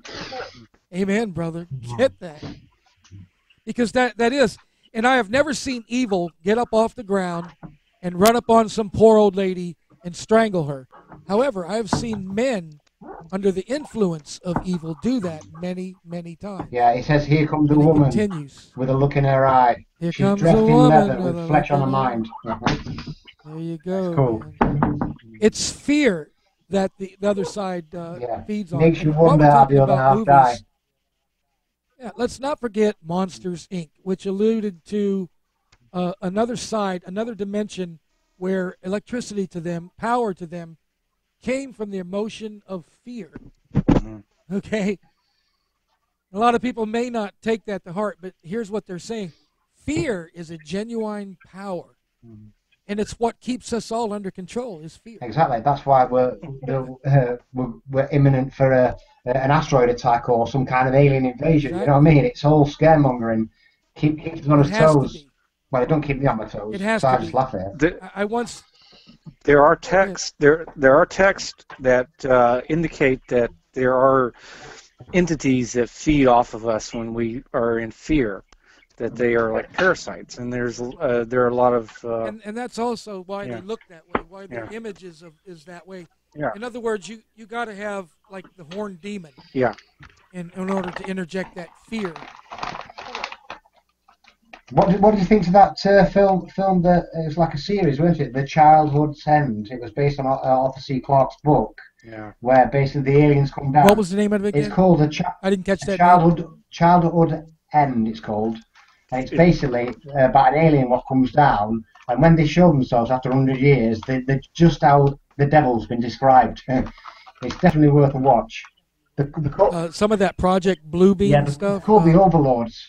S4: Amen, brother. Get that. Because that is, and I have never seen evil get up off the ground and run up on some poor old lady and strangle her. However, I have seen men under the influence of evil do that many, many times.
S5: Yeah, he says, here comes a woman with a look in her eye.
S4: Here
S5: She's
S4: comes
S5: dressed
S4: a
S5: in
S4: woman
S5: leather with flesh on her mind.
S4: There you go.
S5: Cool.
S4: It's fear that the other side feeds on.
S5: Makes you wonder how the other half die.
S4: Yeah, let's not forget Monsters, Inc., which alluded to another side, another dimension where electricity to them, power to them, came from the emotion of fear. Okay? A lot of people may not take that to heart, but here's what they're saying. Fear is a genuine power. And it's what keeps us all under control is fear.
S5: Exactly. That's why we're imminent for an asteroid attack or some kind of alien invasion. Exactly. You know what I mean? It's all scaremongering. Keep us on our toes. Well, it don't keep me on my toes.
S4: It has
S5: so
S4: to
S5: I just laugh at it.
S4: I once.
S7: There are texts. There are texts that indicate that there are entities that feed off of us when we are in fear. That they are like parasites, and there are a lot of
S4: and that's also why they look that way, why the image is that way.
S7: Yeah.
S4: In other words, you got to have like the horned demon.
S7: Yeah.
S4: In order to interject that fear.
S5: What do you think of that film that it was like a series, wasn't it? The Childhood's End. It was based on Arthur C. Clarke's book.
S7: Yeah.
S5: Where basically the aliens come down.
S4: What was the name of it again?
S5: It's called
S4: I didn't catch that.
S5: Childhood End. It's called. And it's basically about an alien what comes down, and when they show themselves after 100 years, they're just how the devil's been described. It's definitely worth a watch.
S4: Some of that Project Bluebeam stuff.
S5: Called the Overlords.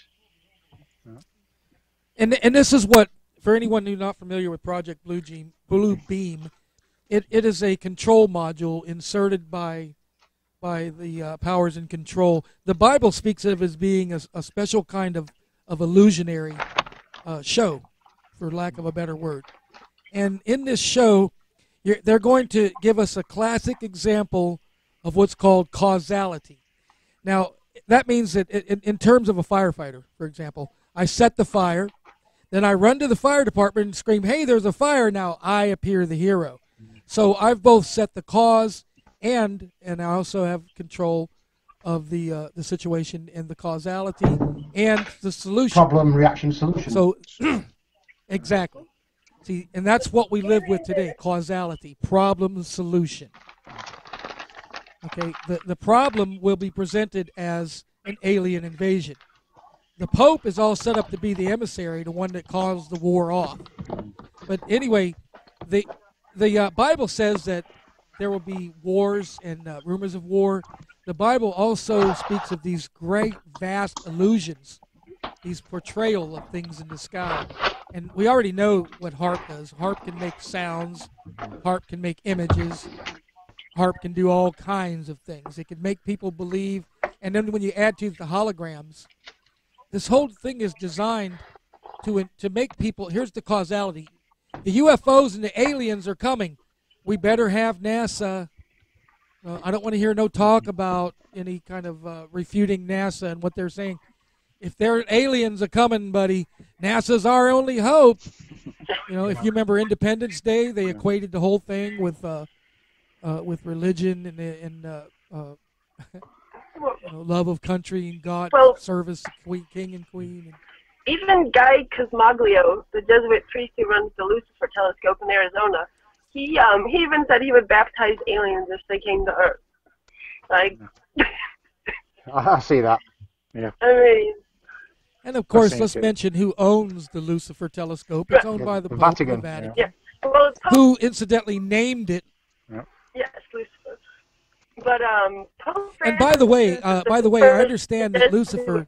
S4: And this is what, for anyone who's not familiar with Project Bluebeam, it is a control module inserted by the powers in control. The Bible speaks of it as being a special kind of illusionary show, for lack of a better word. And in this show, they're going to give us a classic example of what's called causality. Now, that means that in terms of a firefighter, for example, I set the fire, then I run to the fire department and scream, "Hey, there's a fire!" Now I appear the hero. So I've both set the cause and I also have control of the situation and the causality and the solution.
S5: Problem, reaction, solution.
S4: So, exactly. See, and that's what we live with today: causality, problem, solution. Okay, the problem will be presented as an alien invasion. The Pope is all set up to be the emissary, the one that caused the war off. But anyway, the Bible says that there will be wars and rumors of war. The Bible also speaks of these great, vast illusions, these portrayal of things in the sky. And we already know what harp does. Harp can make sounds. Harp can make images. Harp can do all kinds of things. It can make people believe. And then when you add to the holograms, this whole thing is designed to make people, here's the causality. The UFOs and the aliens are coming. We better have NASA. I don't want to hear no talk about any kind of refuting NASA and what they're saying. If their aliens are coming, buddy, NASA's our only hope. You know, if you remember Independence Day, they equated the whole thing with religion and love of country and God, service, king and queen.
S6: Even Guy Cosmoglio, the Jesuit priest who runs the Lucifer telescope in Arizona, he even said he would baptize aliens if they came to Earth. Like,
S5: I see that.
S7: Yeah.
S6: I mean.
S4: And of course, let's mention who owns the Lucifer telescope. It's owned by the Pope,
S5: Vatican.
S4: the Vatican.
S6: Yeah. Well,
S4: who incidentally named it.
S6: Yes, Lucifer. But Pope Francis.
S4: And by the way, I understand that Lucifer.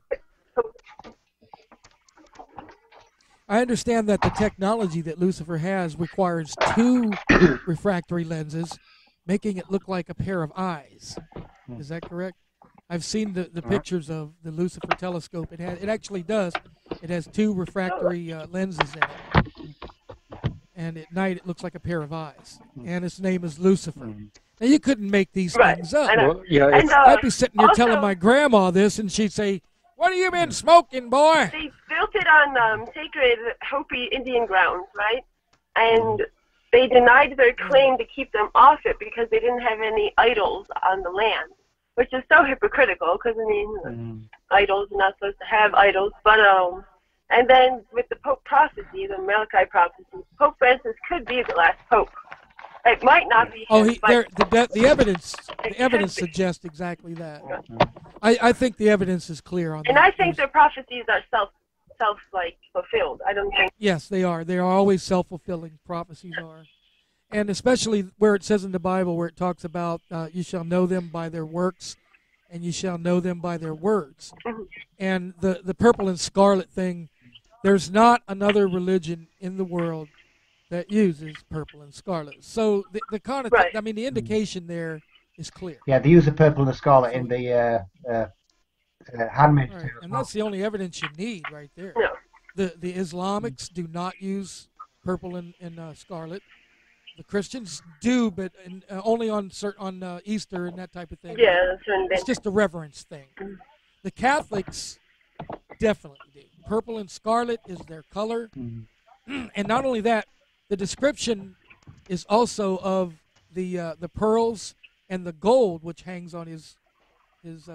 S4: I understand that the technology that Lucifer has requires 2 refractory lenses, making it look like a pair of eyes. Is that correct? I've seen the pictures of the Lucifer telescope. It actually does. It has 2 refractory lenses in it. And at night it looks like a pair of eyes. And its name is Lucifer. Now you couldn't make these things up.
S7: Well, yeah,
S4: I'd be sitting here telling my grandma this, and she'd say, "What have you been smoking, boy?"
S6: They built it on sacred Hopi Indian grounds, right? And they denied their claim to keep them off it because they didn't have any idols on the land, which is so hypocritical because, I mean, idols are not supposed to have idols. But, and then with the Pope prophecy, the Malachi prophecy, Pope Francis could be the last Pope. It might not be.
S4: The evidence suggests exactly that. I think the evidence is clear on that.
S6: And I think their prophecies are fulfilled. I don't think.
S4: Yes, they are. They are always self-fulfilling. Prophecies are, and especially where it says in the Bible, where it talks about you shall know them by their works, and you shall know them by their words. And the purple and scarlet thing, there's not another religion in the world that uses purple and scarlet. So the connotation, I mean, the indication there is clear.
S5: Yeah, they use the purple and the scarlet in the Handmaid's Tale.
S4: And that's the only evidence you need right there.
S6: No.
S4: The Islamics do not use purple and scarlet. The Christians do, but only on Easter and that type of thing.
S6: Yeah,
S4: it's just a reverence thing. The Catholics definitely do. Purple and scarlet is their color. And not only that, the description is also of the pearls and the gold which hangs on his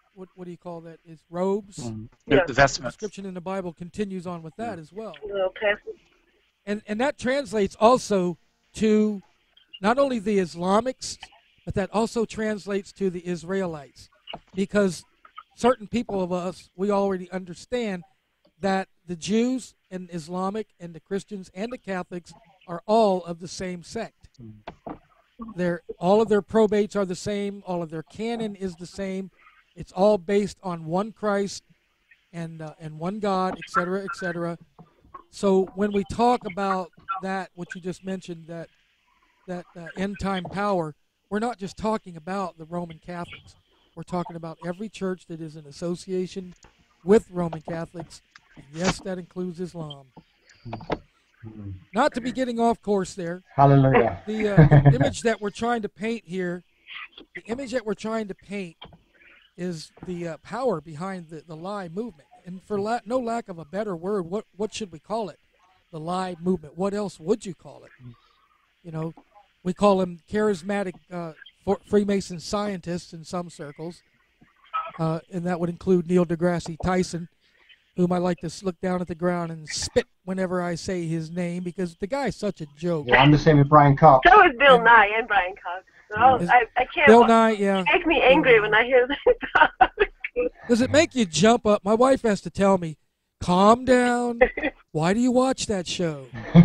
S4: what do you call that? Is robes.
S6: Yeah.
S7: The
S4: The
S7: vestments.
S4: description in the Bible continues on with that as well.
S6: Okay.
S4: And that translates also to not only the Islamics, but that also translates to the Israelites, because certain people of us, we already understand that the Jews and Islamic and the Christians and the Catholics are all of the same sect. All of their probates are the same. All of their canon is the same. It's all based on one Christ and one God, etc., etc. So when we talk about that, what you just mentioned, that end time power, we're not just talking about the Roman Catholics. We're talking about every church that is in association with Roman Catholics, and yes, that includes Islam. Not to be getting off course there.
S5: Hallelujah.
S4: The image that we're trying to paint here, the image that we're trying to paint is the power behind the lie movement. And for no lack of a better word, what should we call it? The lie movement. What else would you call it? You know, we call them charismatic Freemason scientists in some circles, and that would include Neil deGrasse Tyson, whom I like to look down at the ground and spit whenever I say his name, because the guy's such a joke.
S5: Yeah, I'm the same with Brian Cox.
S6: So is Bill Nye and Brian Cox. So I can't.
S4: Bill Nye, yeah.
S6: It makes me angry when I hear that.
S4: Does it make you jump up? My wife has to tell me, calm down. Why do you watch that show?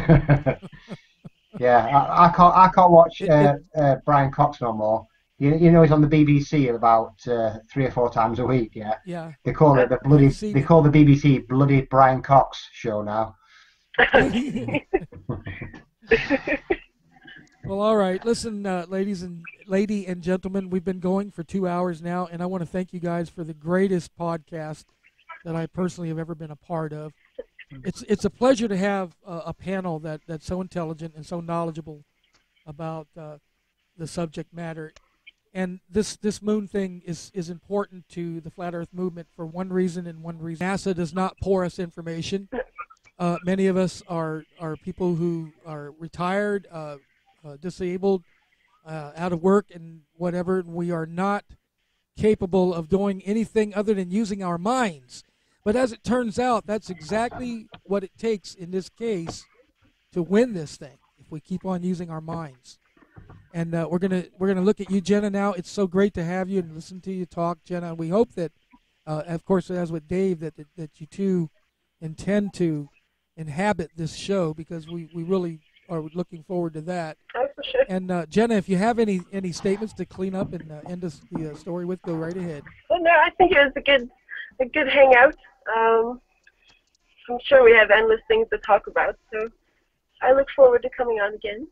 S5: Yeah, I can't watch Brian Cox no more. You know he's on the BBC about 3 or 4 times a week. Yeah.
S4: Yeah.
S5: They call it the BBC bloody Brian Cox show now.
S4: Well, all right. Listen, lady and gentlemen, we've been going for 2 hours now, and I want to thank you guys for the greatest podcast that I personally have ever been a part of. It's a pleasure to have a panel that's so intelligent and so knowledgeable about the subject matter. And this moon thing is important to the Flat Earth movement for one reason and one reason. NASA does not pour us information. Many of us are people who are retired, disabled, out of work and whatever. And we are not capable of doing anything other than using our minds. But as it turns out, that's exactly what it takes in this case to win this thing, if we keep on using our minds. And we're gonna look at you, Jenna, now. It's so great to have you and listen to you talk, Jenna. And we hope that, of course, as with Dave, that you two intend to inhabit this show, because we really are looking forward to that.
S6: Oh, for sure.
S4: And Jenna, if you have any statements to clean up and end the story with, go right ahead.
S6: Well, no, I think it was a good hangout. I'm sure we have endless things to talk about, so I look forward to coming on again.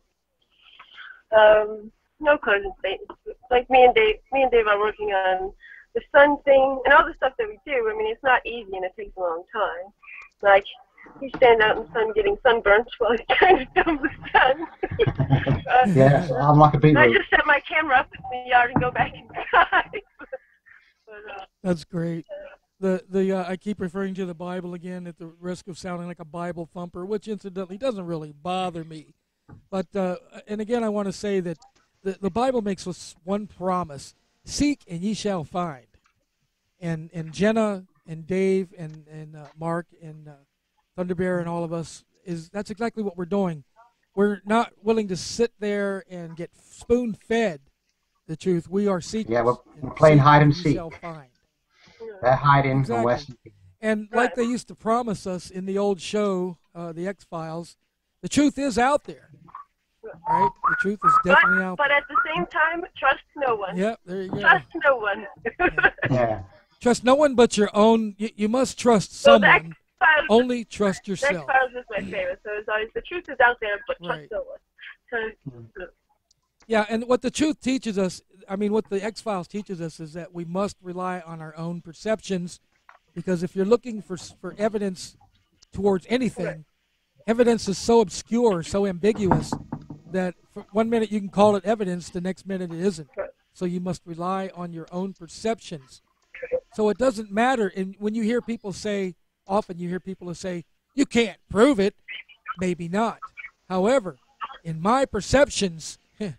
S6: No closing statements. Like me and Dave are working on the sun thing and all the stuff that we do. I mean, it's not easy and it takes a long time. Like, he's standing out in the sun getting sunburnt while he's trying to film the sun.
S5: Yeah, I'm like a beetroot.
S6: I just set my camera up in the yard and go back inside.
S4: That's great. I keep referring to the Bible again at the risk of sounding like a Bible thumper, which incidentally doesn't really bother me. But and again, I want to say that the Bible makes us one promise: seek and ye shall find. And Jenna and Dave and Mark and Thunderbear and all of us, that's exactly what we're doing. We're not willing to sit there and get spoon-fed the truth. We are seekers.
S5: Yeah, we're playing hide and seek.
S4: Shall find.
S5: They're hiding
S4: Exactly.
S5: and we're seeking.
S4: And like they used to promise us in the old show, the X-Files, the truth is out there. Right? The truth is definitely out there.
S6: But at the same time, trust no one.
S4: Yep, there you go.
S6: Trust no one.
S5: Yeah.
S4: Trust no one but your own. You must trust
S6: So
S4: someone. Only trust
S6: The
S4: yourself.
S6: X-Files is my favorite, so it's always the truth is out there, but trust
S4: Right.
S6: no one. So,
S4: Yeah, and what the truth teaches us, what the X-Files teaches us is that we must rely on our own perceptions, because if you're looking for evidence towards anything, evidence is so obscure, so ambiguous, that for 1 minute you can call it evidence, the next minute it isn't. So you must rely on your own perceptions. So it doesn't matter. And when you hear people say, often you hear people say, you can't prove it. Maybe not. However, in my perceptions,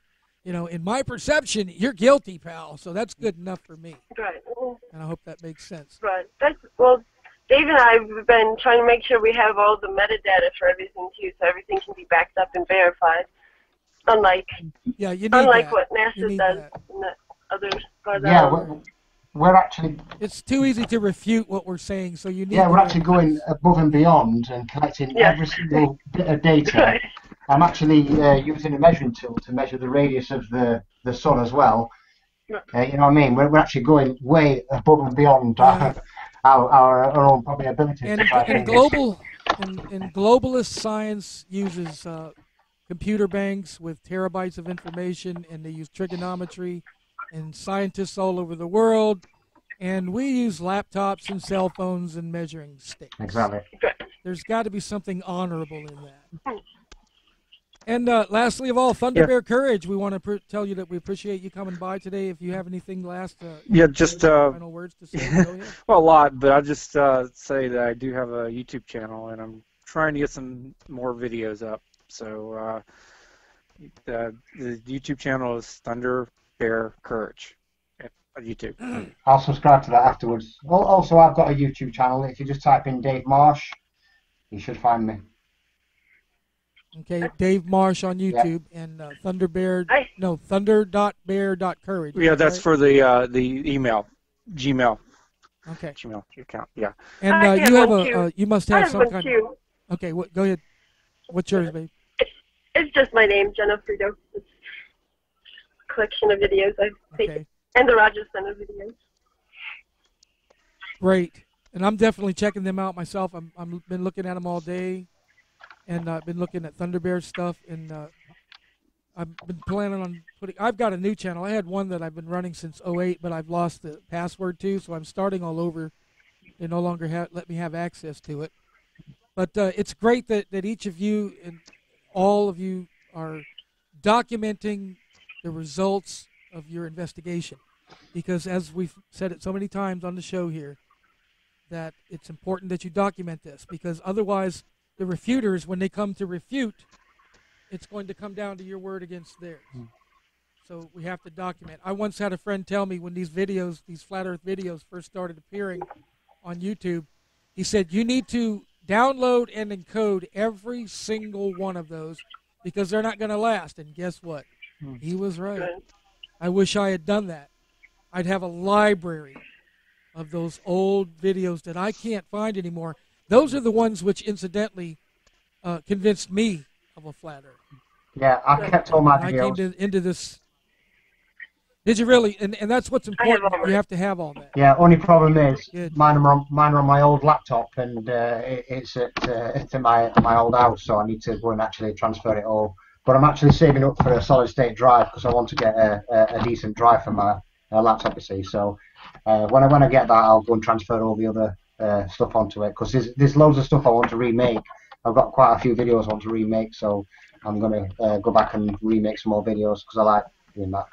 S4: you know, in my perception, you're guilty, pal. So that's good enough for me.
S6: Right.
S4: And I hope that makes sense.
S6: Right. Well, Dave and I have been trying to make sure we have all the metadata for everything too, so everything can be backed up and verified. Unlike what NASA does and the others.
S5: Yeah, we're actually.
S4: It's too easy to refute what we're saying, so you need.
S5: Yeah, we're actually going above and beyond and collecting every single bit of data.
S6: Right.
S5: I'm actually using a measuring tool to measure the radius of the sun as well. You know what I mean? We're actually going way above and beyond our own probably ability.
S4: And globalist science uses computer banks with terabytes of information, and they use trigonometry, and scientists all over the world, and we use laptops and cell phones and measuring sticks.
S5: Exactly.
S4: There's got to be something honorable in that. And lastly of all, Thunderbear Courage, we want to tell you that we appreciate you coming by today. If you have anything last final words to say, go ahead.
S7: Well, a lot, but I'll just say that I do have a YouTube channel, and I'm trying to get some more videos up. So the YouTube channel is Thunderbear Courage at YouTube.
S5: I'll subscribe to that afterwards. Also, I've got a YouTube channel. If you just type in Dave Marsh, you should find me.
S4: Okay, Dave Marsh on YouTube and thunder.bear.courage.
S7: Yeah, that's right? For the email, Gmail.
S4: Okay.
S7: Gmail account, yeah.
S4: And you must have some kind of. Okay, go ahead. What's yours, babe?
S6: It's just my name, Jenna Fredo. It's a collection of videos I've taken, and the Rogers Center videos.
S4: Great, and I'm definitely checking them out myself. I've been looking at them all day. And I've been looking at Thunderbear stuff, and I've been planning on I've got a new channel. I had one that I've been running since '08, but I've lost the password to, so I'm starting all over. They no longer let me have access to it. But it's great that each of you and all of you are documenting the results of your investigation, because as we've said it so many times on the show here, that it's important that you document this, because otherwise the refuters, when they come to refute, it's going to come down to your word against theirs. So we have to document. I once had a friend tell me when these flat earth videos first started appearing on YouTube, he said, you need to download and encode every single one of those because they're not going to last. And guess what? He was right. I wish I had done that. I'd have a library of those old videos that I can't find anymore. Those are the ones which, incidentally, convinced me of a flat Earth.
S5: Yeah, I kept all my videos.
S4: I came into this. Did you really? And that's what's important. You have to have all that.
S5: Yeah. Only problem is mine are on my old laptop, and it's at my old house, so I need to go and actually transfer it all. But I'm actually saving up for a solid state drive because I want to get a decent drive for my laptop. You see, so when I get that, I'll go and transfer all the other stuff onto it, because there's loads of stuff I want to remake. I've got quite a few videos I want to remake, so I'm going to go back and remake some more videos because I like doing that.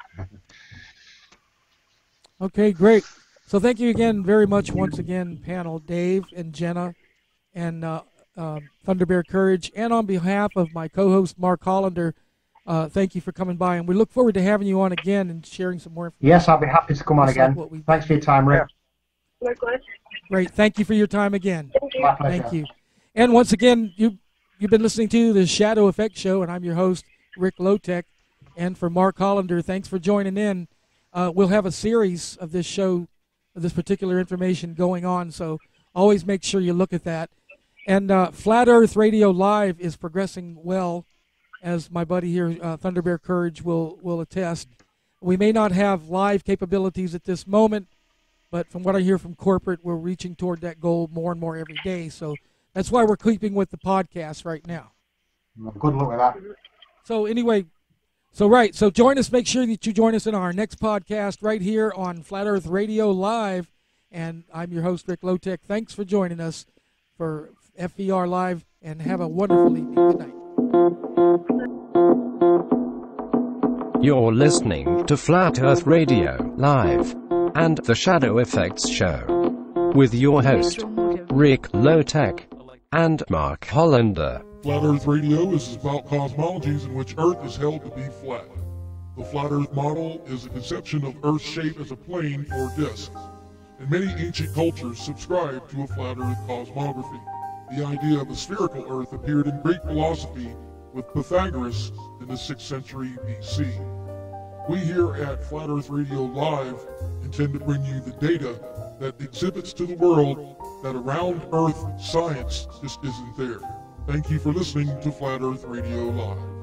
S4: Okay, great. So thank you again very much once again, panel, Dave and Jenna and Thunderbear Courage. And on behalf of my co-host, Mark Hollander, thank you for coming by. And we look forward to having you on again and sharing some more information.
S5: Yes, I'll be happy to come on again. Thanks for your time, Rick.
S6: Likewise.
S4: Great. Thank you for your time again.
S6: Thank you.
S5: My pleasure.
S4: Thank you. And once again, you've been listening to the TheShadowFX show, and I'm your host, Rick Lotek. And for Mark Hollander, thanks for joining in. We'll have a series of this show, of this particular information going on, so always make sure you look at that. And Flat Earth Radio Live is progressing well, as my buddy here, Thunderbear Courage, will attest. We may not have live capabilities at this moment, but from what I hear from corporate, we're reaching toward that goal more and more every day. So that's why we're keeping with the podcast right now.
S5: Good luck with that.
S4: So anyway, so join us. Make sure that you join us in our next podcast right here on Flat Earth Radio Live. And I'm your host, Rick Lotek. Thanks for joining us for FER Live, and have a wonderful evening. Good night.
S1: You're listening to Flat Earth Radio Live and the TheShadowFX show with your host, Rick Lotek and Mark Hollander.
S8: Flat Earth Radio is about cosmologies in which Earth is held to be flat. The flat Earth model is a conception of Earth's shape as a plane or disk, and many ancient cultures subscribe to a flat Earth cosmography. The idea of a spherical Earth appeared in Greek philosophy with Pythagoras in the 6th century BC. We here at Flat Earth Radio Live intend to bring you the data that exhibits to the world that around Earth science just isn't there. Thank you for listening to Flat Earth Radio Live.